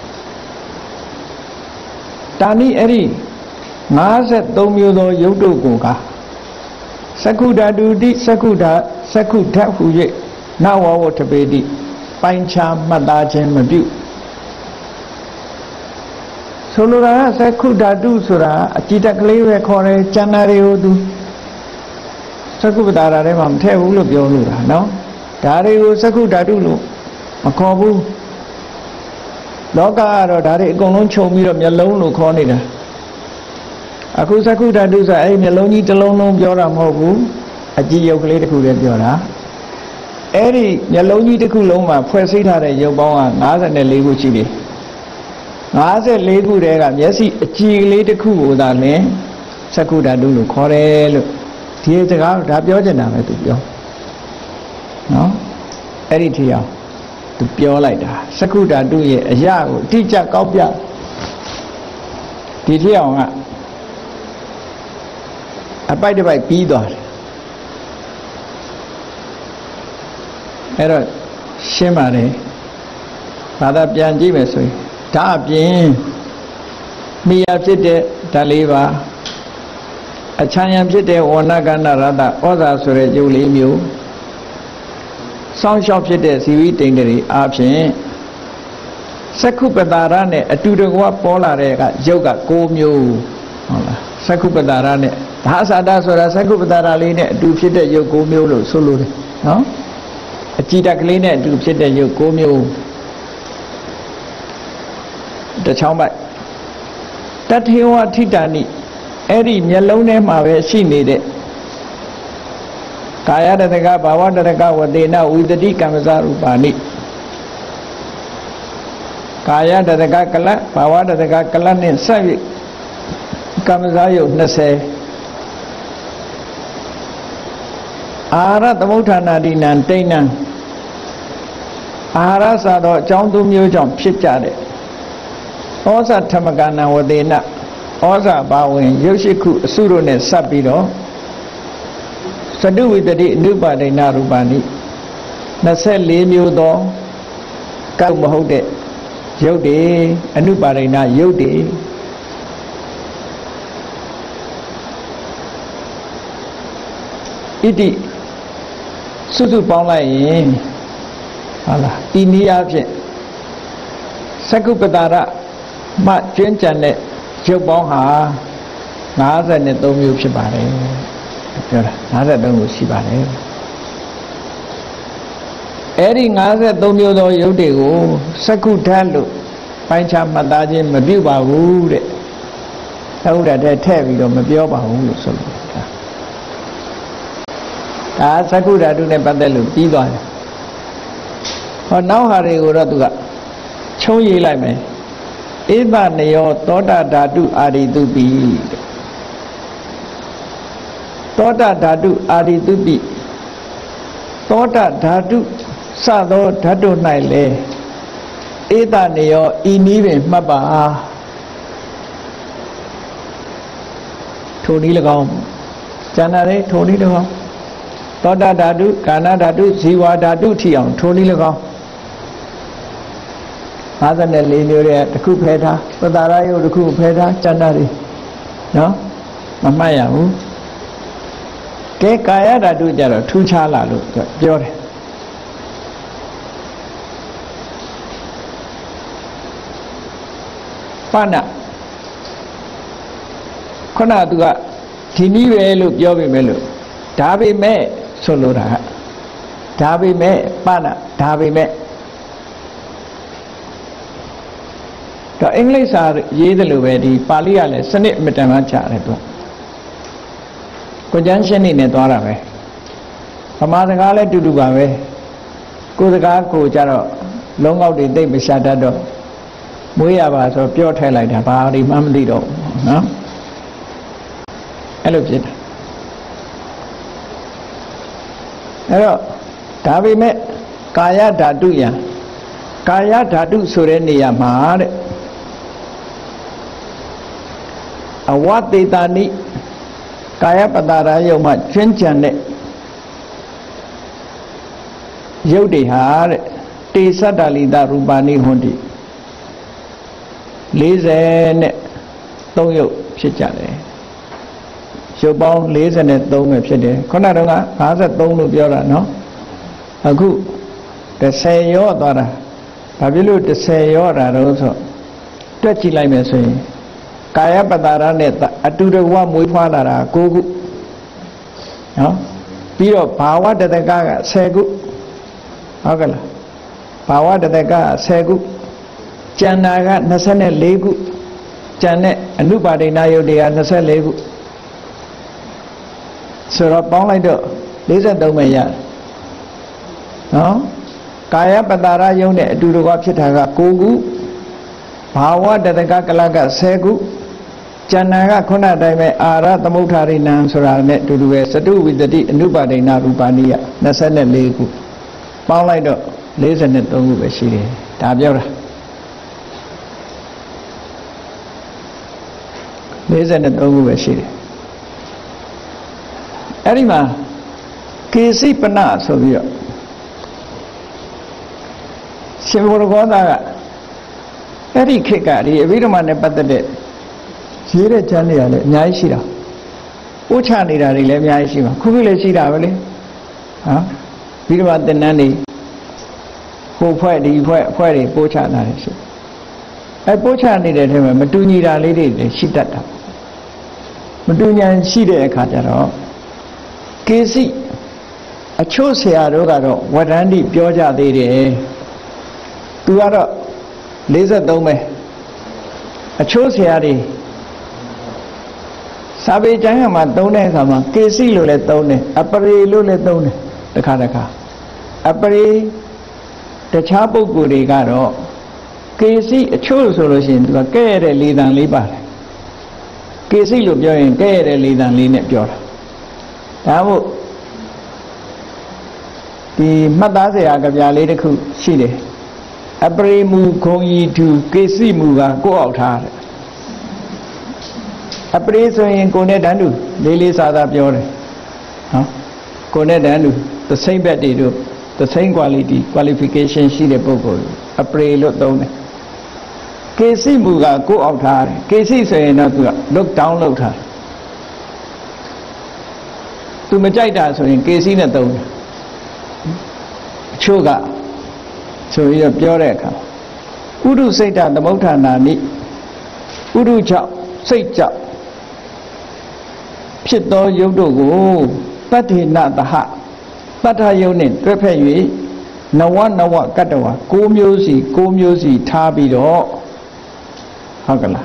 Speaker 1: ตานิเอริห้าสิบสองမျိုးသောယုတ်တုကိုကสักขุดาตุติสักขุดาสักขุထဟု၍နဝဝုထပေတိပိုင်းခြားမှတ်သားခြင်းမပြုဆိုလိုတာကสักขุဓာတုဆိုတာအကြည်တက်ကလေးပဲခေါ်တယ်ကျန်တာတွေကိုသူสักขุပ္ပတာထဲမှာမထည့်ဘူးလို့ပြောလို့တာနော်ဒါတွေကိုสักขุဓာတုလို့မခေါ်ဘူးလောကကတော့ဒါတွေအကုန်လုံးခြုံပြီးတော့မျက်လုံးလို့ခေါ်နေတာအခုสักขุဓာတုဆိုအဲ့မျက်လုံးကြီးတစ်လုံးလုံးပြောတာမဟုတ်ဘူးအကြည်ရုပ်ကလေးတစ်ခုတည်းပြောတာအဲ့ဒီမျက်လုံးကြီးတစ်ခုလုံးမှာဖွဲ့စည်းထားတဲ့ရုပ်ပေါင်းက၅၄ခုရှိတယ်၅၄ခုတည်းကမျက်စိအကြည်လေးတစ်ခုကိုသာလင်းสักขุဓာတုလို့ခေါ်တယ်လို့ဒီစကားဒါပြောချင်တာပဲသူပြောနော်အဲ့ဒီထီအောင်သူပြောလိုက်တာสักขุဓာတုရဲ့အရာကိုအတိအကျကောက်ပြဒီထီအောင်ကအပိုက်တစ်ပိုက်ပြီးသွားတယ်အဲ့တော့ရှင်းပါတယ်ဘာသာပြန်ကြည့်မယ်ဆိုရင်ဒါအပြင်မိယာဖြစ်တဲ့ဓာတ်လေးပါအချမ်းရံဖြစ်တဲ့ဝဏကန္နရတဩဇာဆိုတဲ့ကျုပ်လေးမျိုးစောင်းလျှောက်ဖြစ်တဲ့ဇီဝိတိန်တွေအားဖြင့်สักขุပ္ပတာရနဲ့အတူတကွပေါ်လာတဲ့ကရုပ်က၉မျိုးဟုတ်လားสักขุပ္ပတာရနဲ့ဒါအစာဒဆိုတာสักขุပ္ပတာရလေးနဲ့အတူဖြစ်တဲ့ရုပ်၉မျိုးလို့ဆိုလို့တယ်နော်အကြည်တက်ကလေးနဲ့အတူဖြစ်တဲ့ရုပ်၉မျိုးတချောင်းပိုက်တထေဝထိတာနိအဲ့ဒီမျက်လုံးထဲမှာပဲရှိနေတဲ့ကာယတတကဘာဝတတကဝတေနဝိတတိကမ္မစရူပါနိကာယတတကကလဘာဝတတကကလနဲ့ဆက်၍ကမ္မစယုတ်၂၀အာရသမုဋ္ဌာနာတိနံတိဏံအာရစာသောအကြောင်းသူမျိုးကြောင့်ဖြစ်ကြတဲ့ဩဇာဓမ္မကနံဝတေနဩဇာဘာဝင်ရုပ်ရှိခုအစုတို့နဲ့ဆက်ပြီးတော့သတုဝိတ္တိအနုပါဒိဏရူပနိ၂၄မျိုးသောကောက်မဟုတ်တဲ့ရုပ်တွေအနုပါဒိဏရုပ်တွေဣတိစုစုပေါင်းလိုက်ရင်ဟုတ်လားဤနည်းအားဖြင့်สักขุပ္ပတာရမှကျွမ်းကျန်တဲ့ရုပ်ပေါင်းဟာ၅၃မျိုးဖြစ်ပါတယ်ပြောတာ၅၃မျိုးရှိပါတယ်အဲ့ဒီ၅၃မျိုးသောရုပ်တွေကိုสักขุဓာတ်လို့ပိုင်းခြားမှတ်သားခြင်းမပြုပါဘူးတဲ့ဟုတ်တယ်တဲ့ထည့်ပြီးတော့မပြောပါဘူးလို့ဆိုလို့ဒါสักขุဓာတုနဲ့ပတ်သက်လို့ပြီးသွားတယ်ဟောနောက်ဟာတွေကိုတော့သူကချုံးရေးလိုက်မယ်ဧတနယောသောတာဓာတုအာရိတုပိသောတာဓာတုအာရိတုပိသောတာဓာတုစသောဓာတု၌လေဧတနယောဤနည်းပင်မှတ်ပါထိုနည်း၎င်းကျန်တာလေထိုနည်း၎င်းသောတာဓာတုကာဏဓာတုဇီဝဓာတုထီအောင်ထိုနည်း၎င်း၅၄မျိုးတဲ့တစ်ခုဖယ်ထားပတာရယုတ်တစ်ခုဖယ်ထားကျန်တာတွေနော်မမှတ်ရဘူးကဲကာယဓာတုကြတော့ထူးခြားလာလို့ပြောတယ်ပဏခုနကသူကဒီနည်းပဲလို့ပြောပေမဲ့လို့ဒါပေမဲ့ဆိုလိုတာဒါပေမဲ့ပဏဒါပေမဲ့တော့အင်္ဂလိပ်စာရေးတယ်လို့ပဲဒီပါဠိကလည်းစနစ်အမြဲတမ်းချတယ်သူကိုကျန်းရှင်းနေနဲ့သွားတာပဲဗမာစကားလည်းတူတူပါပဲကိုစကားကိုကြတော့လုံးကောက်တွေသိပ်မရှာတတ်တော့မွေးရပါဆိုပြောထည့်လိုက်တာဘာဒီမှမသိတော့ဘူးနော်အဲ့လိုဖြစ်တာအဲ့တော့ဒါပေမဲ့ကာယဓာတုယံကာယဓာတုဆိုတဲ့နေရာမှာတဲ့အဝတေတာနိကာယပတာရယုတ်မှကျွမ်းကျန်တဲ့ရုပ်တွေဟာတဲ့တေသတ္တလိတရူပါနိဟွန်တိလေးဆယ်နဲ့သုံးရုပ်ဖြစ်ကြတယ်ရုပ်ပေါင်းလေးဆယ်နဲ့သုံးပဲဖြစ်တယ်ခုနကတော့ငါးဆယ်သုံးလို့ပြောတာနော်အခုတစ်ဆယ်ရောသွားတာဘာဖြစ်လို့တစ်ဆယ်ရောတာတော့ဆိုတွက်ကြည့်လိုက်မယ်ဆိုရင်ကာယပတ္တာရနဲ့အတူတကွမွေးဖွားလာတာ၉ခုနော်ပြီးတော့ဘာဝတတကကဆယ်ခုဟုတ်ကဲ့လားဘာဝတတကကဆယ်ခုကျန်တာက၂၄ခုကျန်တဲ့အနုပါဒိဏယုတ်တွေက၂၄ခုဆိုတော့ပေါင်းလိုက်တော့၄၃ပဲရတယ်နော်ကာယပတ္တာရယုတ်နဲ့အတူတကွဖြစ်တာက၉ခုဘာဝတတကကလကဆယ်ခုကျန်တာကခုနတိုင်းပဲအာရသမုဋ္ဌာရိဏံဆိုတာနဲ့တူတူပဲစတုဝိတ္တိအနုပါဒိဏရူပါနိယ၂၄ခုပေါင်းလိုက်တော့၄၃ခုပဲရှိတယ်ဒါပြောတာ၄၃ခုပဲရှိတယ်အဲ့ဒီမှာကေစိပနဆိုပြီးတော့ရှင်ဘောရဂောသားကအဲ့ဒီခေတ်ကဒီအဘိဓမ္မာနဲ့ပတ်သက်တဲ့ရေးတဲ့ကျမ်းတွေကလည်းအများကြီးရှိတာပို့ချနေတာတွေလည်းအများကြီးရှိပါခုခုလည်းရှိတာပဲလေဟာဘိဓမ္မာသင်္นานတွေဟိုဖွဲ့ဒီဖွဲ့အဖွဲ့တွေပို့ချတာတွေရှိအဲပို့ချနေတဲ့ထဲမှာမတူညီတာလေးတွေလည်းရှိတတ်တာမတူညီရှိတဲ့အခါကျတော့ကေစီအချို့ဆရာတို့ကတော့ဝဒန္တိပြောကြသေးတယ်သူကတော့၄၃ပဲအချို့ဆရာတွေစာပေကျမ်းမှာသုံးတဲ့အခါမှာကေစီလို့လည်းသုံးတယ်အပရိလို့လည်းသုံးတယ်တစ်ခါတစ်ခါအပရိတခြားပုဂ္ဂိုလ်တွေကတော့ကေစီအချို့ဆိုလို့ရှိရင်သူကကဲ့ရတဲ့လေသံလေးပါတယ်ကေစီလို့ပြောရင်ကဲ့ရတဲ့လေသံလေးနဲ့ပြောတာဒါမို့ဒီမှတ်သားစရာကြပြလေးတစ်ခုရှိတယ်အပရိမူခုံဤသူကေစီမူကကိုယ့်အောက်ထားတယ်အပရိဆိုရင်ကိုယ်နဲ့တန်းတူလေးလေးစားစားပြောတယ်နော်ကိုယ်နဲ့တန်းတူ the same ဘက်တွေတို့ the same quality qualification ရှိတဲ့ပုဂ္ဂိုလ်အပရိလို့သုံးတယ်ကေစီမူကကိုယ့်အောက်ထားတယ်ကေစီဆိုရင်တော့သူက look down လုပ်ထားတယ်သူမကြိုက်တာဆိုရင်ကေစီနဲ့သုံးတယ်အချို့ကဆိုပြီးတော့ပြောတဲ့အခါဥဒုစိတ်တသမုဋ္ဌာနာနိဥဒုကြောင့်စိတ်ကြောင့်ဖြစ်သောယုတ်တို့ကိုပတ္တိနတဟပတ္ထယုတ်နဲ့တွဲဖက်၍နဝနဝကတ္တဝါ၉မျိုးစီ၉မျိုးစီထားပြီးတော့ဟုတ်ကလား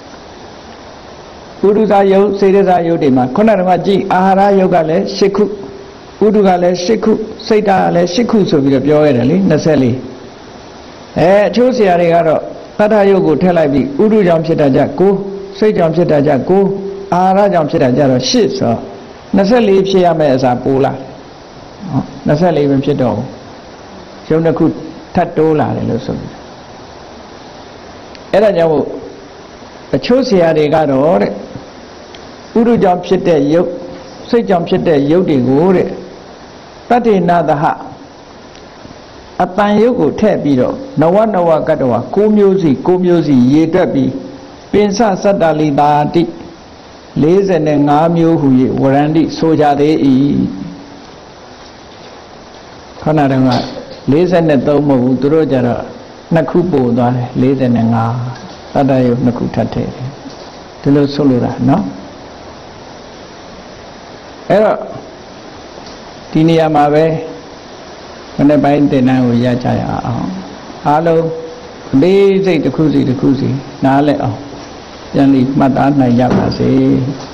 Speaker 1: ဥဒုဇာယုတ်စေတဇာယုတ်တွေမှာခုနကကြည့်အာဟာရယုတ်ကလည်း၈ခုဥဒုကလည်း၈ခုစိတ်ဓာတ်ကလည်း၈ခုဆိုပြီးတော့ပြောရတယ်လေ၂၄အဲအချို့ဆရာတွေကတော့ပတ္ထယုတ်ကိုထည့်လိုက်ပြီးဥဒုကြောင့်ဖြစ်တာကြ၉စိတ်ကြောင့်ဖြစ်တာကြ၉အာဟာရကြောင့်ဖြစ်တာကြတော့၈ဆို၂၄ဖြစ်ရမယ့်အစားပိုးလာနော်၂၄ပဲဖြစ်တော့ရုပ်တစ်ခုထပ်တိုးလာတယ်လို့ဆိုပြီးအဲ့ဒါကြောင့်မို့အချို့ဆရာတွေကတော့တဲ့ဥဒုကြောင့်ဖြစ်တဲ့ယုတ်စိတ်ကြောင့်ဖြစ်တဲ့ယုတ်တွေကိုတဲ့တတ္တိနာသဟအတန်ယုတ်ကိုထည့်ပြီးတော့နဝနဝကတ္တဝါ၉မျိုးစီ၉မျိုးစီရေတွက်ပြီးပင်စသတ္တလိတာတိ၄၅မျိုးဟူ၍ဝရန္တိဆိုကြသေး၏ခဏတုန်းက၄၃မဟုတ်ဘူးသူတို့ကြတော့နှစ်ခုပို့သွားတယ်၄၅သတ္တယုတ်နှစ်ခုထပ်ထည့်တယ်ဒီလိုဆိုလိုတာနော်အဲ့တော့ဒီနေရာမှာပဲခဏပိုင်းသင်တန်းကိုရကြရအောင်အားလုံးအသေးစိတ်တစ်ခုစီတစ်ခုစီနားလည်အောင်ပြန်ပြီးမှတ်သားနိုင်ကြပါစေ